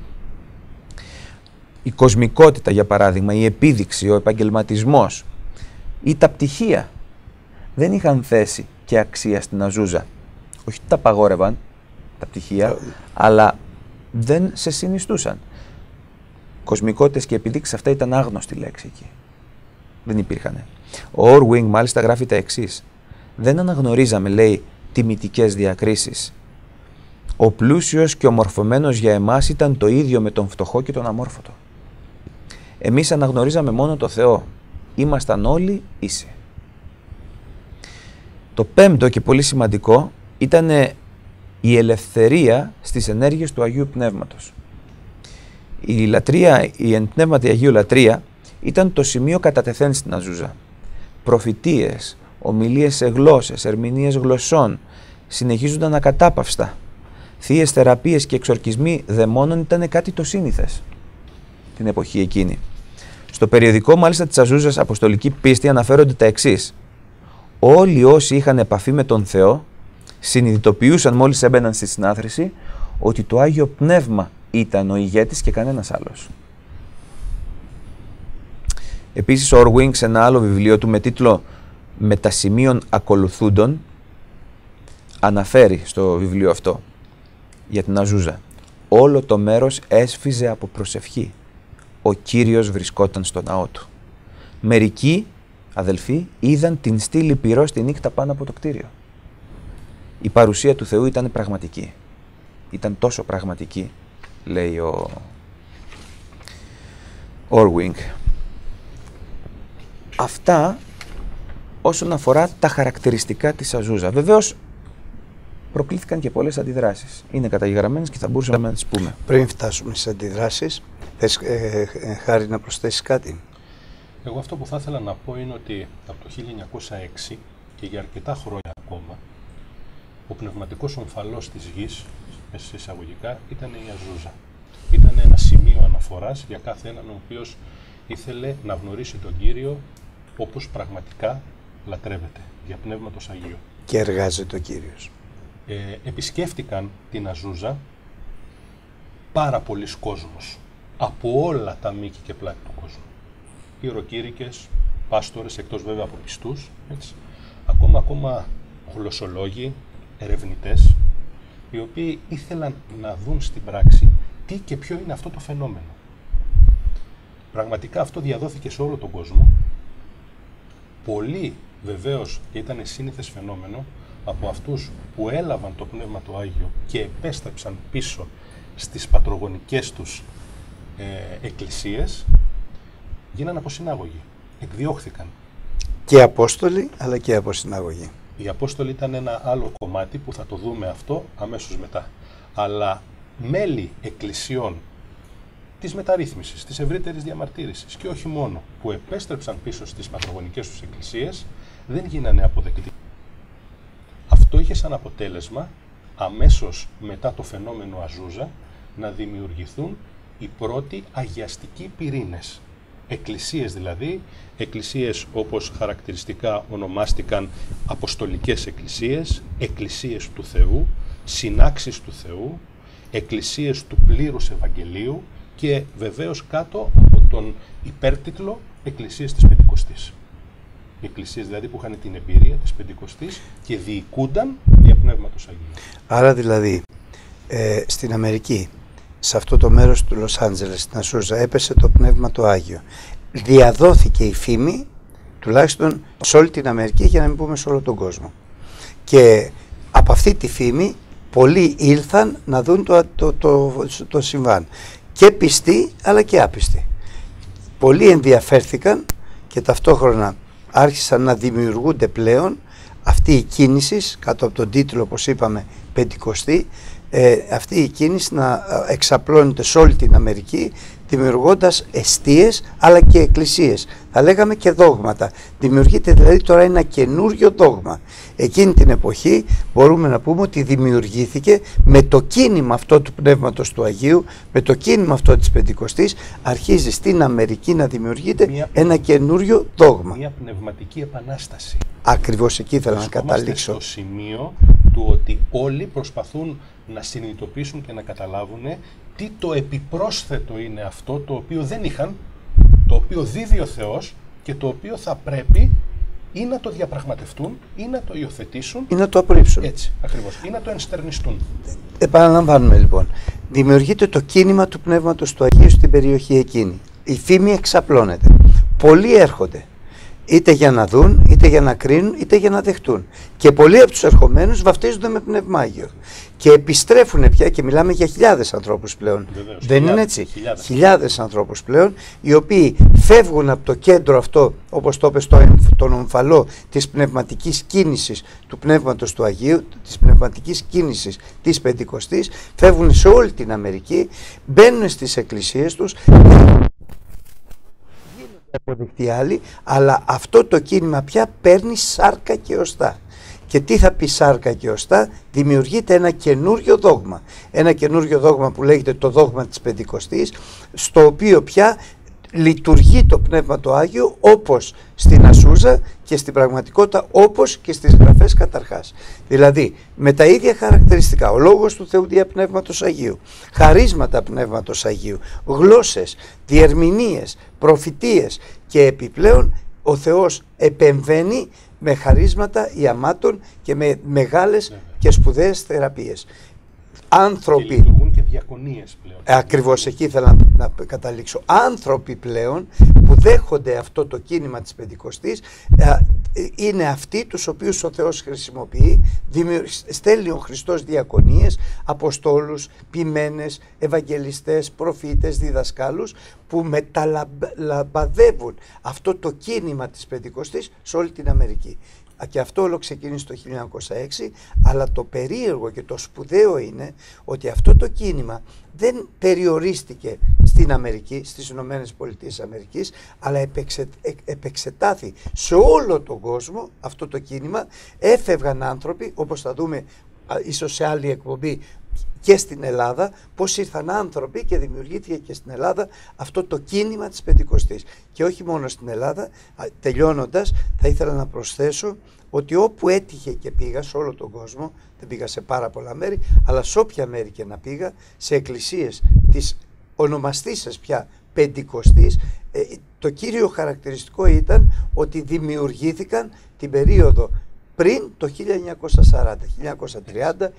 Η κοσμικότητα, για παράδειγμα, η επίδειξη, ο επαγγελματισμός ή τα πτυχία δεν είχαν θέση και αξία στην Αζούζα. Όχι τα απαγόρευαν τα πτυχία, αλλά δεν σε συνιστούσαν. Κοσμικότητες και επιδείξεις, αυτά ήταν άγνωστη λέξη εκεί. Δεν υπήρχαν. Ο Orwing μάλιστα γράφει τα εξής. Δεν αναγνωρίζαμε, λέει, τιμητικές διακρίσεις. Ο πλούσιος και ο μορφωμένος για εμάς ήταν το ίδιο με τον φτωχό και τον αμόρφωτο. Εμείς αναγνωρίζαμε μόνο το Θεό. Ήμασταν όλοι ίσοι. Το πέμπτο και πολύ σημαντικό ήταν η ελευθερία στις ενέργειες του Αγίου Πνεύματος. Η λατρεία, η ενπνεύματη Αγίου Λατρεία ήταν το σημείο κατατεθέν στην Αζούζα. Προφητείες, ομιλίες σε γλώσσες, ερμηνείες γλωσσών συνεχίζονταν ακατάπαυστα. Θείες θεραπείες και εξορκισμοί δαιμόνων ήταν κάτι το σύνηθες την εποχή εκείνη. Στο περιοδικό μάλιστα της Αζούζας Αποστολική Πίστη αναφέρονται τα εξής. Όλοι όσοι είχαν επαφή με τον Θεό συνειδητοποιούσαν μόλις έμπαιναν στη συνάθρηση ότι το Άγιο Πνεύμα ήταν ο ηγέτης και κανένας άλλος. Επίσης ο Orwing σε ένα άλλο βιβλίο του με τίτλο «Μετασημείων ακολουθούντων» αναφέρει στο βιβλίο αυτό για την Αζούζα. Όλο το μέρος έσφιζε από προσευχή. Ο Κύριος βρισκόταν στο ναό του. Μερικοί αδελφοί είδαν την στήλη πυρός τη νύχτα πάνω από το κτίριο. Η παρουσία του Θεού ήταν πραγματική. Ήταν τόσο πραγματική, λέει ο Orwing. Αυτά όσον αφορά τα χαρακτηριστικά της Αζούζα. Βεβαίως προκλήθηκαν και πολλές αντιδράσεις. Είναι καταγεγραμμένες και θα μπορούσαμε να τις πούμε. Πριν φτάσουμε στις αντιδράσεις, θες Χάρη να προσθέσεις κάτι? Εγώ αυτό που θα ήθελα να πω είναι ότι από το 1906 και για αρκετά χρόνια ακόμα ο πνευματικός ομφαλός της γης, μέσα σε εισαγωγικά, ήταν η Αζούζα. Ήταν ένα σημείο αναφοράς για κάθε έναν ο οποίος ήθελε να γνωρίσει τον Κύριο όπως πραγματικά λατρεύεται, για Πνεύματος Αγίου. Και εργάζεται ο Κύριος. Επισκέφτηκαν την Αζούζα πάρα πολλοί κόσμος, από όλα τα μήκη και πλάτη του κόσμου. Ιεροκήρυκες, πάστορες, εκτός βέβαια από πιστούς, έτσι. Ακόμα γλωσσολόγοι, ερευνητές, οι οποίοι ήθελαν να δουν στην πράξη τι και ποιο είναι αυτό το φαινόμενο. Πραγματικά αυτό διαδόθηκε σε όλο τον κόσμο. Πολλοί βεβαίως, και ήταν σύνηθες φαινόμενο, από αυτούς που έλαβαν το Πνεύμα το Άγιο και επέστρεψαν πίσω στις πατρογονικές τους εκκλησίες, γίνανε αποσυνάγωγοι. εκδιώχθηκαν. Και Απόστολοι, αλλά και Αποσυναγωγοί. Οι Απόστολοι ήταν ένα άλλο κομμάτι που θα το δούμε αυτό αμέσως μετά. Αλλά μέλη εκκλησιών της μεταρρύθμισης, της ευρύτερης διαμαρτύρησης και όχι μόνο, που επέστρεψαν πίσω στις πατρογονικές τους εκκλησίες, δεν γίνανε αποδεκτοί. Αυτό είχε σαν αποτέλεσμα, αμέσως μετά το φαινόμενο Αζούζα, να δημιουργηθούν οι πρώτοι αγιαστικοί πυρήνες. Εκκλησίες δηλαδή, εκκλησίες όπως χαρακτηριστικά ονομάστηκαν αποστολικές εκκλησίες, εκκλησίες του Θεού, συνάξεις του Θεού, εκκλησίες του πλήρους Ευαγγελίου και βεβαίως κάτω από τον υπέρτιτλο εκκλησίες της Πεντηκοστής. Οι εκκλησίες δηλαδή που είχαν την εμπειρία της Πεντηκοστής και διοικούνταν για Πνεύματος Αγίου. Άρα δηλαδή στην Αμερική, σε αυτό το μέρος του Λος Άντζελες, στην Αζούζα, έπεσε το Πνεύμα το Άγιο. Διαδόθηκε η φήμη, τουλάχιστον σε όλη την Αμερική, για να μην πούμε σε όλο τον κόσμο. Και από αυτή τη φήμη πολλοί ήλθαν να δουν το συμβάν. Και πιστοί αλλά και άπιστοι. Πολλοί ενδιαφέρθηκαν και ταυτόχρονα άρχισαν να δημιουργούνται πλέον αυτή η κίνηση, κάτω από τον τίτλο, όπως είπαμε, Πεντηκοστή, αυτή η κίνηση να εξαπλώνεται σε όλη την Αμερική, δημιουργώντας εστίες αλλά και εκκλησίες, θα λέγαμε και δόγματα. Δημιουργείται δηλαδή τώρα ένα καινούριο δόγμα. Εκείνη την εποχή μπορούμε να πούμε ότι δημιουργήθηκε με το κίνημα αυτό του Πνεύματος του Αγίου, με το κίνημα αυτό της Πεντηκοστής, αρχίζει στην Αμερική να δημιουργείται ένα καινούριο δόγμα. Μια πνευματική επανάσταση. Ακριβώς εκεί ήθελα να καταλήξω. Στο σημείο του ότι όλοι προσπαθούν να συνειδητοποιήσουν και να καταλάβουν τι το επιπρόσθετο είναι αυτό το οποίο δεν είχαν, το οποίο δίδει ο Θεός και το οποίο θα πρέπει ή να το διαπραγματευτούν ή να το υιοθετήσουν ή να το απορρίψουν. Έτσι, ακριβώς. Ή να το ενστερνιστούν. Επαναλαμβάνουμε λοιπόν. Δημιουργείται το κίνημα του Πνεύματος του Αγίου στην περιοχή εκείνη. Η φήμη εξαπλώνεται. Πολλοί έρχονται. Είτε για να δουν, είτε για να κρίνουν, είτε για να δεχτούν. Και πολλοί από τους ερχομένους βαφτίζονται με Πνεύμα Άγιο. Και επιστρέφουν πια, και μιλάμε για χιλιάδες ανθρώπους πλέον. Βεβαίως, δεν είναι έτσι? Χιλιάδες ανθρώπους πλέον, οι οποίοι φεύγουν από το κέντρο αυτό, όπως το είπε τον ομφαλό της πνευματικής κίνησης του Πνεύματος του Αγίου, της πνευματικής κίνησης της Πεντηκοστής, φεύγουν σε όλη την Αμερική, μπαίνουν στις εκκλησίες τους, αποδεκτοί άλλοι, αλλά αυτό το κίνημα πια παίρνει σάρκα και οστά. Και τι θα πει σάρκα και οστά? Δημιουργείται ένα καινούριο δόγμα. Ένα καινούριο δόγμα που λέγεται το δόγμα της Πεντηκοστής, στο οποίο πια λειτουργεί το Πνεύμα το Άγιο όπως στην Αζούζα και στην πραγματικότητα όπως και στις Γραφές καταρχάς. Δηλαδή με τα ίδια χαρακτηριστικά, ο Λόγος του Θεού δια Πνεύματος Αγίου, χαρίσματα Πνεύματος Αγίου, γλώσσες, διερμηνίες, προφητείες και επιπλέον ο Θεός επεμβαίνει με χαρίσματα ιαμάτων και με μεγάλες και σπουδαίες θεραπείες. Άνθρωποι, και λειτουργούν και διακονίες πλέον. Ακριβώς εκεί ήθελα να καταλήξω. Άνθρωποι πλέον που δέχονται αυτό το κίνημα της Πεντηκοστής είναι αυτοί τους οποίους ο Θεός χρησιμοποιεί, στέλνει ο Χριστός διακονίες, αποστόλους, ποιμένες, ευαγγελιστές, προφήτες, διδασκάλους που μεταλαμπαδεύουν αυτό το κίνημα της Πεντηκοστής σε όλη την Αμερική. Και αυτό όλο ξεκίνησε το 1906, αλλά το περίεργο και το σπουδαίο είναι ότι αυτό το κίνημα δεν περιορίστηκε στην Αμερική, στις Ηνωμένες Πολιτείες Αμερικής, αλλά επεξετάθη σε όλο τον κόσμο αυτό το κίνημα. Έφευγαν άνθρωποι, όπως θα δούμε ίσως σε άλλη εκπομπή, και στην Ελλάδα, πώς ήρθαν άνθρωποι και δημιουργήθηκε και στην Ελλάδα αυτό το κίνημα της Πεντηκοστής. Και όχι μόνο στην Ελλάδα. Τελειώνοντας, θα ήθελα να προσθέσω ότι όπου έτυχε και πήγα σε όλο τον κόσμο, δεν πήγα σε πάρα πολλά μέρη, αλλά σε όποια μέρη και να πήγα, σε εκκλησίες της ονομαστήσας πια Πεντηκοστής, το κύριο χαρακτηριστικό ήταν ότι δημιουργήθηκαν την περίοδο πριν το 1940, 1930,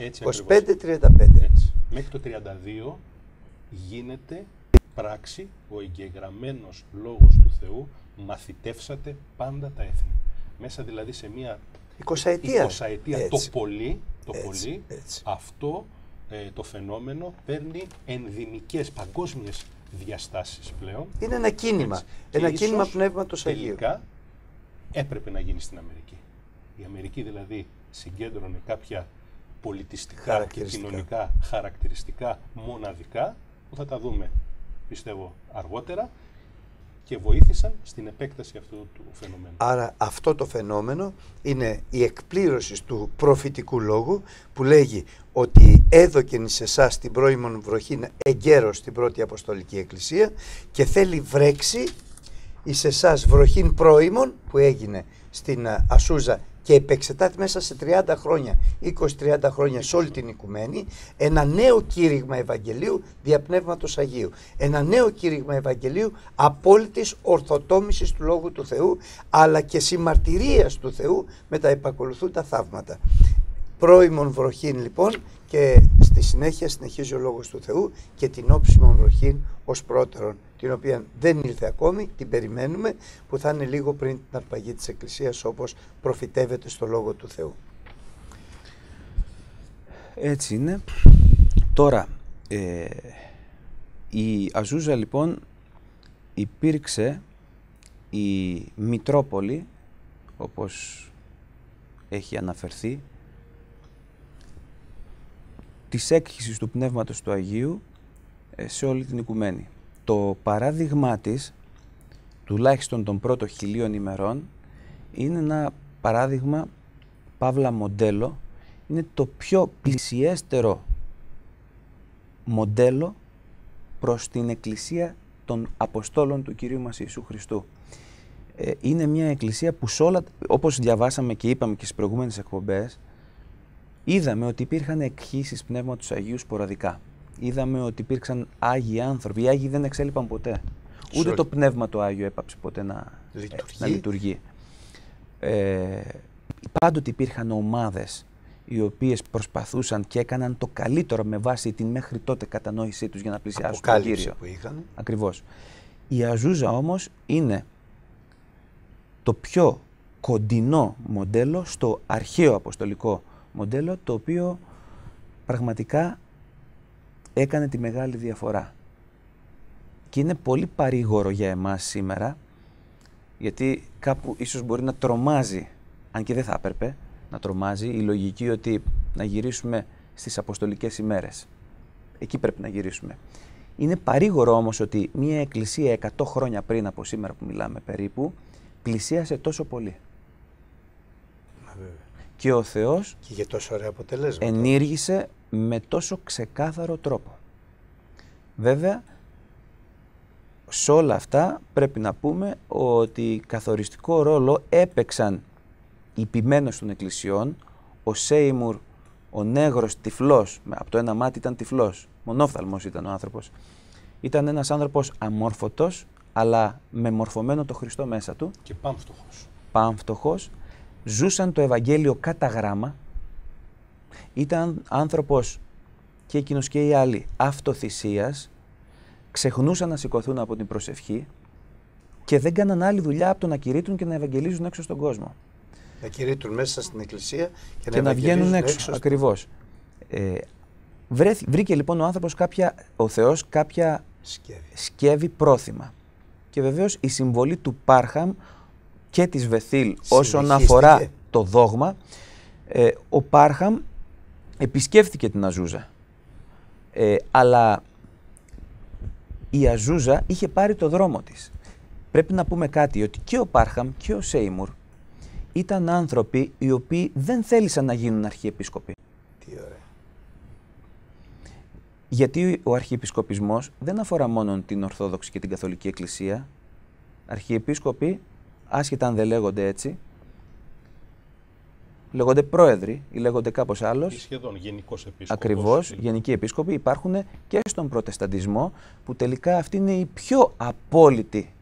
25-35. Μέχρι το 32 γίνεται πράξη ο εγγεγραμμένος Λόγος του Θεού, μαθητεύσατε πάντα τα έθνη. Μέσα δηλαδή σε μια 20ετία το πολύ, αυτό το φαινόμενο παίρνει ενδυμικές παγκόσμιες διαστάσεις πλέον. Είναι ένα κίνημα. Έτσι. Ένα Και κίνημα ίσως Πνεύματος Αγίου. Τελικά έπρεπε να γίνει στην Αμερική. Η Αμερική δηλαδή συγκέντρωνε κάποια πολιτιστικά και κοινωνικά χαρακτηριστικά μοναδικά, που θα τα δούμε πιστεύω αργότερα, και βοήθησαν στην επέκταση αυτού του φαινομένου. Άρα αυτό το φαινόμενο είναι η εκπλήρωση του προφητικού λόγου που λέγει ότι έδωκεν εις εσάς την πρώιμον βροχήν εγκαίρως στην πρώτη Αποστολική Εκκλησία και θέλει βρέξει εις εσάς βροχήν πρώιμον που έγινε στην Ασούζα και επεξετάται μέσα σε 30 χρόνια, 20-30 χρόνια σε όλη την οικουμένη, ένα νέο κήρυγμα Ευαγγελίου δια Πνεύματος Αγίου. Ένα νέο κήρυγμα Ευαγγελίου απόλυτης ορθοτόμησης του Λόγου του Θεού, αλλά και συμμαρτυρίας του Θεού με τα επακολουθούντα θαύματα. Πρώιμον βροχήν λοιπόν, και στη συνέχεια συνεχίζει ο Λόγος του Θεού και την όψιμον βροχήν ως πρώτερον, την οποία δεν ήλθε ακόμη, την περιμένουμε, που θα είναι λίγο πριν την αρπαγή της Εκκλησίας, όπως προφητεύεται στο Λόγο του Θεού. Έτσι είναι. Τώρα, η Αζούζα λοιπόν υπήρξε η Μητρόπολη, όπως έχει αναφερθεί, της έκχυσης του Πνεύματος του Αγίου σε όλη την οικουμένη. Το παράδειγμά της, τουλάχιστον των πρώτων 1000 ημερών, είναι ένα παράδειγμα, παύλα μοντέλο, είναι το πιο πλησιέστερο μοντέλο προς την Εκκλησία των Αποστόλων του Κυρίου μας Ιησού Χριστού. Είναι μια εκκλησία που σε όλα, όπως διαβάσαμε και είπαμε και στις προηγούμενες εκπομπές, είδαμε ότι υπήρχαν εκχύσεις Πνεύματος Αγίου σποραδικά. Είδαμε ότι υπήρξαν Άγιοι άνθρωποι. Οι Άγιοι δεν εξέλιπαν ποτέ. Ούτε το Πνεύμα το Άγιο έπαψε ποτέ να λειτουργεί. Πάντοτε υπήρχαν ομάδες οι οποίες προσπαθούσαν και έκαναν το καλύτερο με βάση την μέχρι τότε κατανόησή τους για να πλησιάσουν τον Κύριο. Που είχαν. Ακριβώς. Η Αζούζα όμως είναι το πιο κοντινό μοντέλο στο αρχαίο αποστολικό μοντέλο, το οποίο πραγματικά έκανε τη μεγάλη διαφορά. Και είναι πολύ παρήγορο για εμάς σήμερα, γιατί κάπου ίσως μπορεί να τρομάζει, αν και δεν θα έπρεπε να τρομάζει, η λογική ότι να γυρίσουμε στις αποστολικές ημέρες. Εκεί πρέπει να γυρίσουμε. Είναι παρήγορο όμως ότι μια εκκλησία 100 χρόνια πριν από σήμερα που μιλάμε περίπου, πλησίασε τόσο πολύ. Και ο Θεός και για τόσο ωραία αποτελέσματα ενήργησε με τόσο ξεκάθαρο τρόπο. Βέβαια, σε όλα αυτά πρέπει να πούμε ότι καθοριστικό ρόλο έπαιξαν οι ποιμένος των εκκλησιών, ο Σέιμουρ, ο νέγρος τυφλός, από το ένα μάτι ήταν τυφλός, μονόφθαλμος ήταν ο άνθρωπος. Ήταν ένας άνθρωπος αμόρφωτος, αλλά με μορφωμένο το Χριστό μέσα του. Και πάμφτωχος. Πάμφτωχος. Ζούσαν το Ευαγγέλιο κατά γράμμα. Ήταν άνθρωπος, και εκείνος και οι άλλοι, αυτοθυσίας. Ξεχνούσαν να σηκωθούν από την προσευχή και δεν κάναν άλλη δουλειά από το να κηρύττουν και να ευαγγελίζουν έξω στον κόσμο. Να κηρύττουν μέσα στην εκκλησία και να βγαίνουν έξω. Ακριβώς. Βρήκε λοιπόν ο Θεός κάποια σκεύη πρόθυμα. Και βεβαίως η συμβολή του Πάρχαμ και της Βεθήλ όσον αφορά το δόγμα, ο Πάρχαμ επισκέφθηκε την Αζούζα. Αλλά η Αζούζα είχε πάρει το δρόμο της. Πρέπει να πούμε κάτι, ότι και ο Πάρχαμ και ο Σέιμουρ ήταν άνθρωποι οι οποίοι δεν θέλησαν να γίνουν αρχιεπίσκοποι. Τι ωραία. Γιατί ο αρχιεπισκοπισμός δεν αφορά μόνο την Ορθόδοξη και την Καθολική Εκκλησία. Αρχιεπίσκοποι, άσχετα αν δεν λέγονται έτσι, λέγονται πρόεδροι ή λέγονται κάπως άλλως. Ή σχεδόν γενικός επίσκοπος. Ακριβώς, γενικοί επίσκοποι υπάρχουν και στον Προτεσταντισμό, που τελικά αυτοί είναι οι πιο απόλυτοι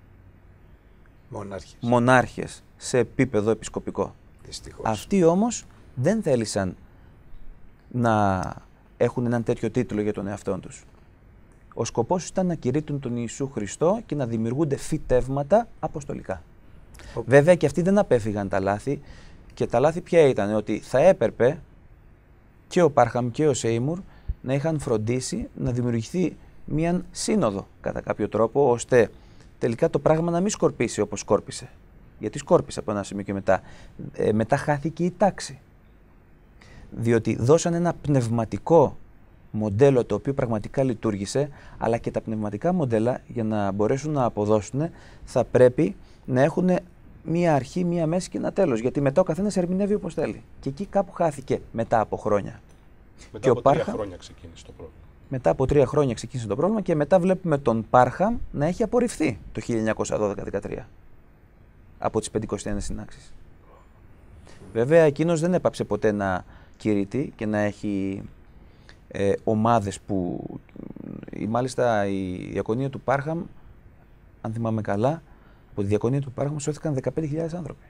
μονάρχες σε επίπεδο επισκοπικό. Δυστυχώς. Αυτοί όμως δεν θέλησαν να έχουν έναν τέτοιο τίτλο για τον εαυτό τους. Ο σκοπός ήταν να κηρύττουν τον Ιησού Χριστό και να δημιουργούνται φυτεύματα αποστολικά. Βέβαια και αυτοί δεν απέφυγαν τα λάθη, και τα λάθη ποια ήταν? Ότι θα έπρεπε και ο Πάρχαμ και ο Σέιμουρ να είχαν φροντίσει να δημιουργηθεί μίαν σύνοδο κατά κάποιο τρόπο, ώστε τελικά το πράγμα να μην σκορπίσει όπως σκόρπισε. Γιατί σκόρπισε από ένα σημείο και μετά. Μετά χάθηκε η τάξη. Διότι δώσαν ένα πνευματικό μοντέλο το οποίο πραγματικά λειτουργήσε, αλλά και τα πνευματικά μοντέλα για να μπορέσουν να αποδώσουν θα πρέπει να έχουν μία αρχή, μία μέση και ένα τέλος. Γιατί μετά ο καθένας ερμηνεύει όπως θέλει. Και εκεί κάπου χάθηκε μετά από χρόνια. Μετά από 3 χρόνια ξεκίνησε το πρόβλημα. Μετά από 3 χρόνια ξεκίνησε το πρόβλημα και μετά βλέπουμε τον Πάρχαμ να έχει απορριφθεί το 1912-13 από τις Πεντηκοστιανές Συνάξεις. Βέβαια εκείνος δεν έπαψε ποτέ να κηρύττει και να έχει ομάδες που μάλιστα η διακονία του Πάρχαμ, αν θυμάμαι καλά, από τη διακονία του Πάρχαμ σώθηκαν 15.000 άνθρωποι.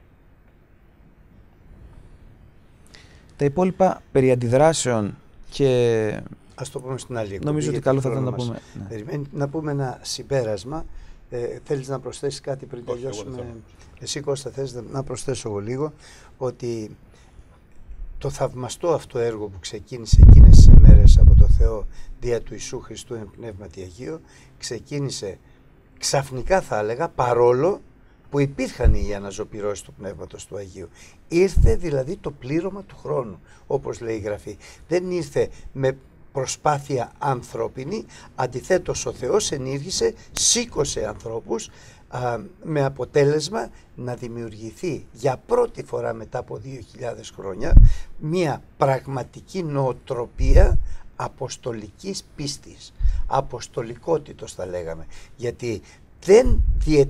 Τα υπόλοιπα περί αντιδράσεων και... Ας το πούμε στην άλλη εκπομπή. Νομίζω ότι καλό θα ήταν να πούμε. Ναι. Να πούμε ένα συμπέρασμα. Θέλεις να προσθέσεις κάτι πριν τελειώσουμε? Εσύ, Κώστα, θες να προσθέσω εγώ λίγο, ότι το θαυμαστό αυτό έργο που ξεκίνησε εκείνες τις μέρες από το Θεό δια του Ιησού Χριστού εν πνεύματι Αγίου, ξεκίνησε ξαφνικά, θα έλεγα, παρόλο που υπήρχαν οι αναζωπυρώσεις του Πνεύματος του Αγίου. Ήρθε δηλαδή το πλήρωμα του χρόνου, όπως λέει η Γραφή. Δεν ήρθε με προσπάθεια ανθρώπινη, αντιθέτως ο Θεός ενήργησε, σήκωσε ανθρώπους με αποτέλεσμα να δημιουργηθεί για πρώτη φορά μετά από 2.000 χρόνια μια πραγματική νοοτροπία αποστολικής πίστης, αποστολικότητος θα λέγαμε, γιατί δεν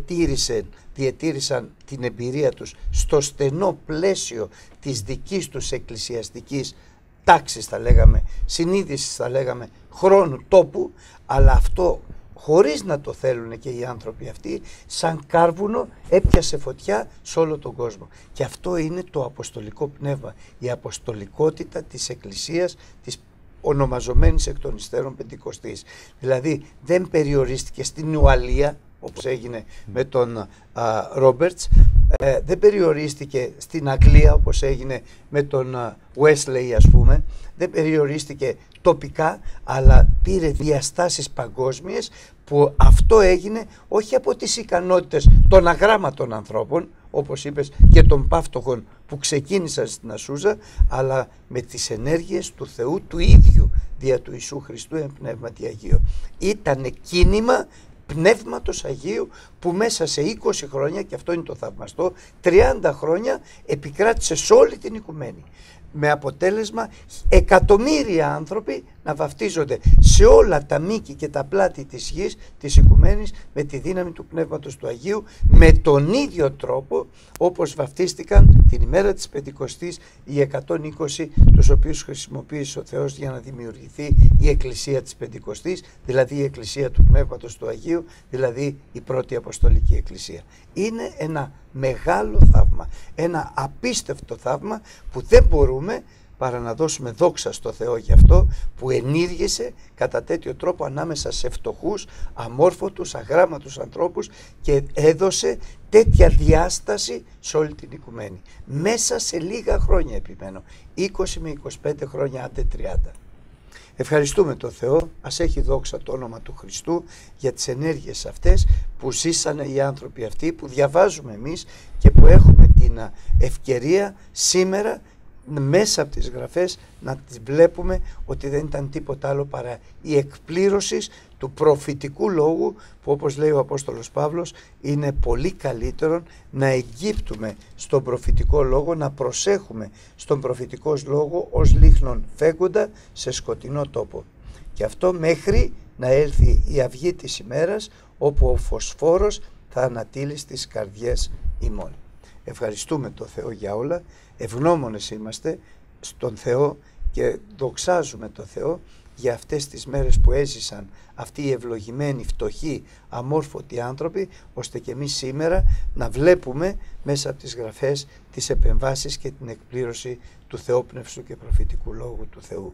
διατήρησαν την εμπειρία τους στο στενό πλαίσιο της δικής τους εκκλησιαστικής τάξης θα λέγαμε, συνείδησης θα λέγαμε, χρόνου, τόπου, αλλά αυτό χωρίς να το θέλουν και οι άνθρωποι αυτοί, σαν κάρβουνο έπιασε φωτιά σε όλο τον κόσμο. Και αυτό είναι το αποστολικό πνεύμα, η αποστολικότητα της Εκκλησίας, της ονομαζομένης εκ των υστέρων Πεντηκοστής. Δηλαδή δεν περιορίστηκε στην Ουαλία, όπως έγινε με τον Ρόμπερτς, δεν περιορίστηκε στην Αγγλία όπως έγινε με τον Wesley, ας πούμε, δεν περιορίστηκε τοπικά, αλλά πήρε διαστάσεις παγκόσμιες, που αυτό έγινε όχι από τις ικανότητες των αγράμματων ανθρώπων, όπως είπες, και των πάυτοχων που ξεκίνησαν στην Ασούζα, αλλά με τις ενέργειες του Θεού του ίδιου δια του Ιησού Χριστού εν πνεύματι Αγίου. Ήτανε κίνημα Πνεύματος Αγίου που μέσα σε 20 χρόνια, και αυτό είναι το θαυμαστό, 30 χρόνια επικράτησε σε όλη την οικουμένη. Με αποτέλεσμα εκατομμύρια άνθρωποι να βαφτίζονται σε όλα τα μήκη και τα πλάτη της γης, της οικουμένης, με τη δύναμη του Πνεύματος του Αγίου, με τον ίδιο τρόπο όπως βαφτίστηκαν την ημέρα της Πεντηκοστής οι 120, τους οποίους χρησιμοποίησε ο Θεός για να δημιουργηθεί η Εκκλησία της Πεντηκοστής, δηλαδή η Εκκλησία του Πνεύματος του Αγίου, δηλαδή η πρώτη Αποστολική Εκκλησία. Είναι ένα μεγάλο θαύμα, ένα απίστευτο θαύμα που δεν μπορούμε παρά να δώσουμε δόξα στο Θεό γι' αυτό που ενήργησε κατά τέτοιο τρόπο ανάμεσα σε φτωχούς, αμόρφωτους, αγράμματους ανθρώπους και έδωσε τέτοια διάσταση σε όλη την οικουμένη. Μέσα σε λίγα χρόνια, επιμένω, 20 με 25 χρόνια, άντε 30. Ευχαριστούμε τον Θεό, ας έχει δόξα το όνομα του Χριστού για τις ενέργειες αυτές που ζήσανε οι άνθρωποι αυτοί, που διαβάζουμε εμείς και που έχουμε την ευκαιρία σήμερα μέσα από τις γραφές να τις βλέπουμε ότι δεν ήταν τίποτα άλλο παρά η εκπλήρωση του προφητικού λόγου, που όπως λέει ο Απόστολος Παύλος είναι πολύ καλύτερο να εγκύπτουμε στον προφητικό λόγο, να προσέχουμε στον προφητικό λόγο ως λίχνον φέγγοντα σε σκοτεινό τόπο. Και αυτό μέχρι να έλθει η αυγή της ημέρας, όπου ο φωσφόρος θα ανατείλει στις καρδιές ημών. Ευχαριστούμε τον Θεό για όλα, ευγνώμονες είμαστε στον Θεό και δοξάζουμε τον Θεό για αυτές τις μέρες που έζησαν αυτοί οι ευλογημένοι, φτωχοί, αμόρφωτοι άνθρωποι, ώστε και εμείς σήμερα να βλέπουμε μέσα από τις γραφές τις επεμβάσεις και την εκπλήρωση του θεόπνευστου και προφητικού λόγου του Θεού.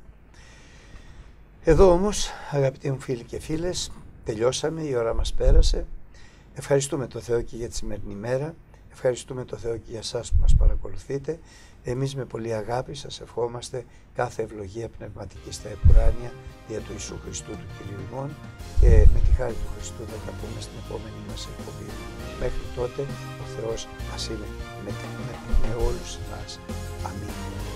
Εδώ όμως, αγαπητοί μου φίλοι και φίλες, τελειώσαμε, η ώρα μας πέρασε. Ευχαριστούμε τον Θεό και για τη σημερινή μέρα. Ευχαριστούμε το Θεό και για εσάς που μας παρακολουθείτε. Εμείς με πολύ αγάπη σας ευχόμαστε κάθε ευλογία πνευματική στα επουράνια δια του Ιησού Χριστού του Κυρίου ημών, και με τη χάρη του Χριστού θα τα πούμε στην επόμενη μας εκπομπή. Μέχρι τότε ο Θεός ας είναι με όλους μας. Αμήν.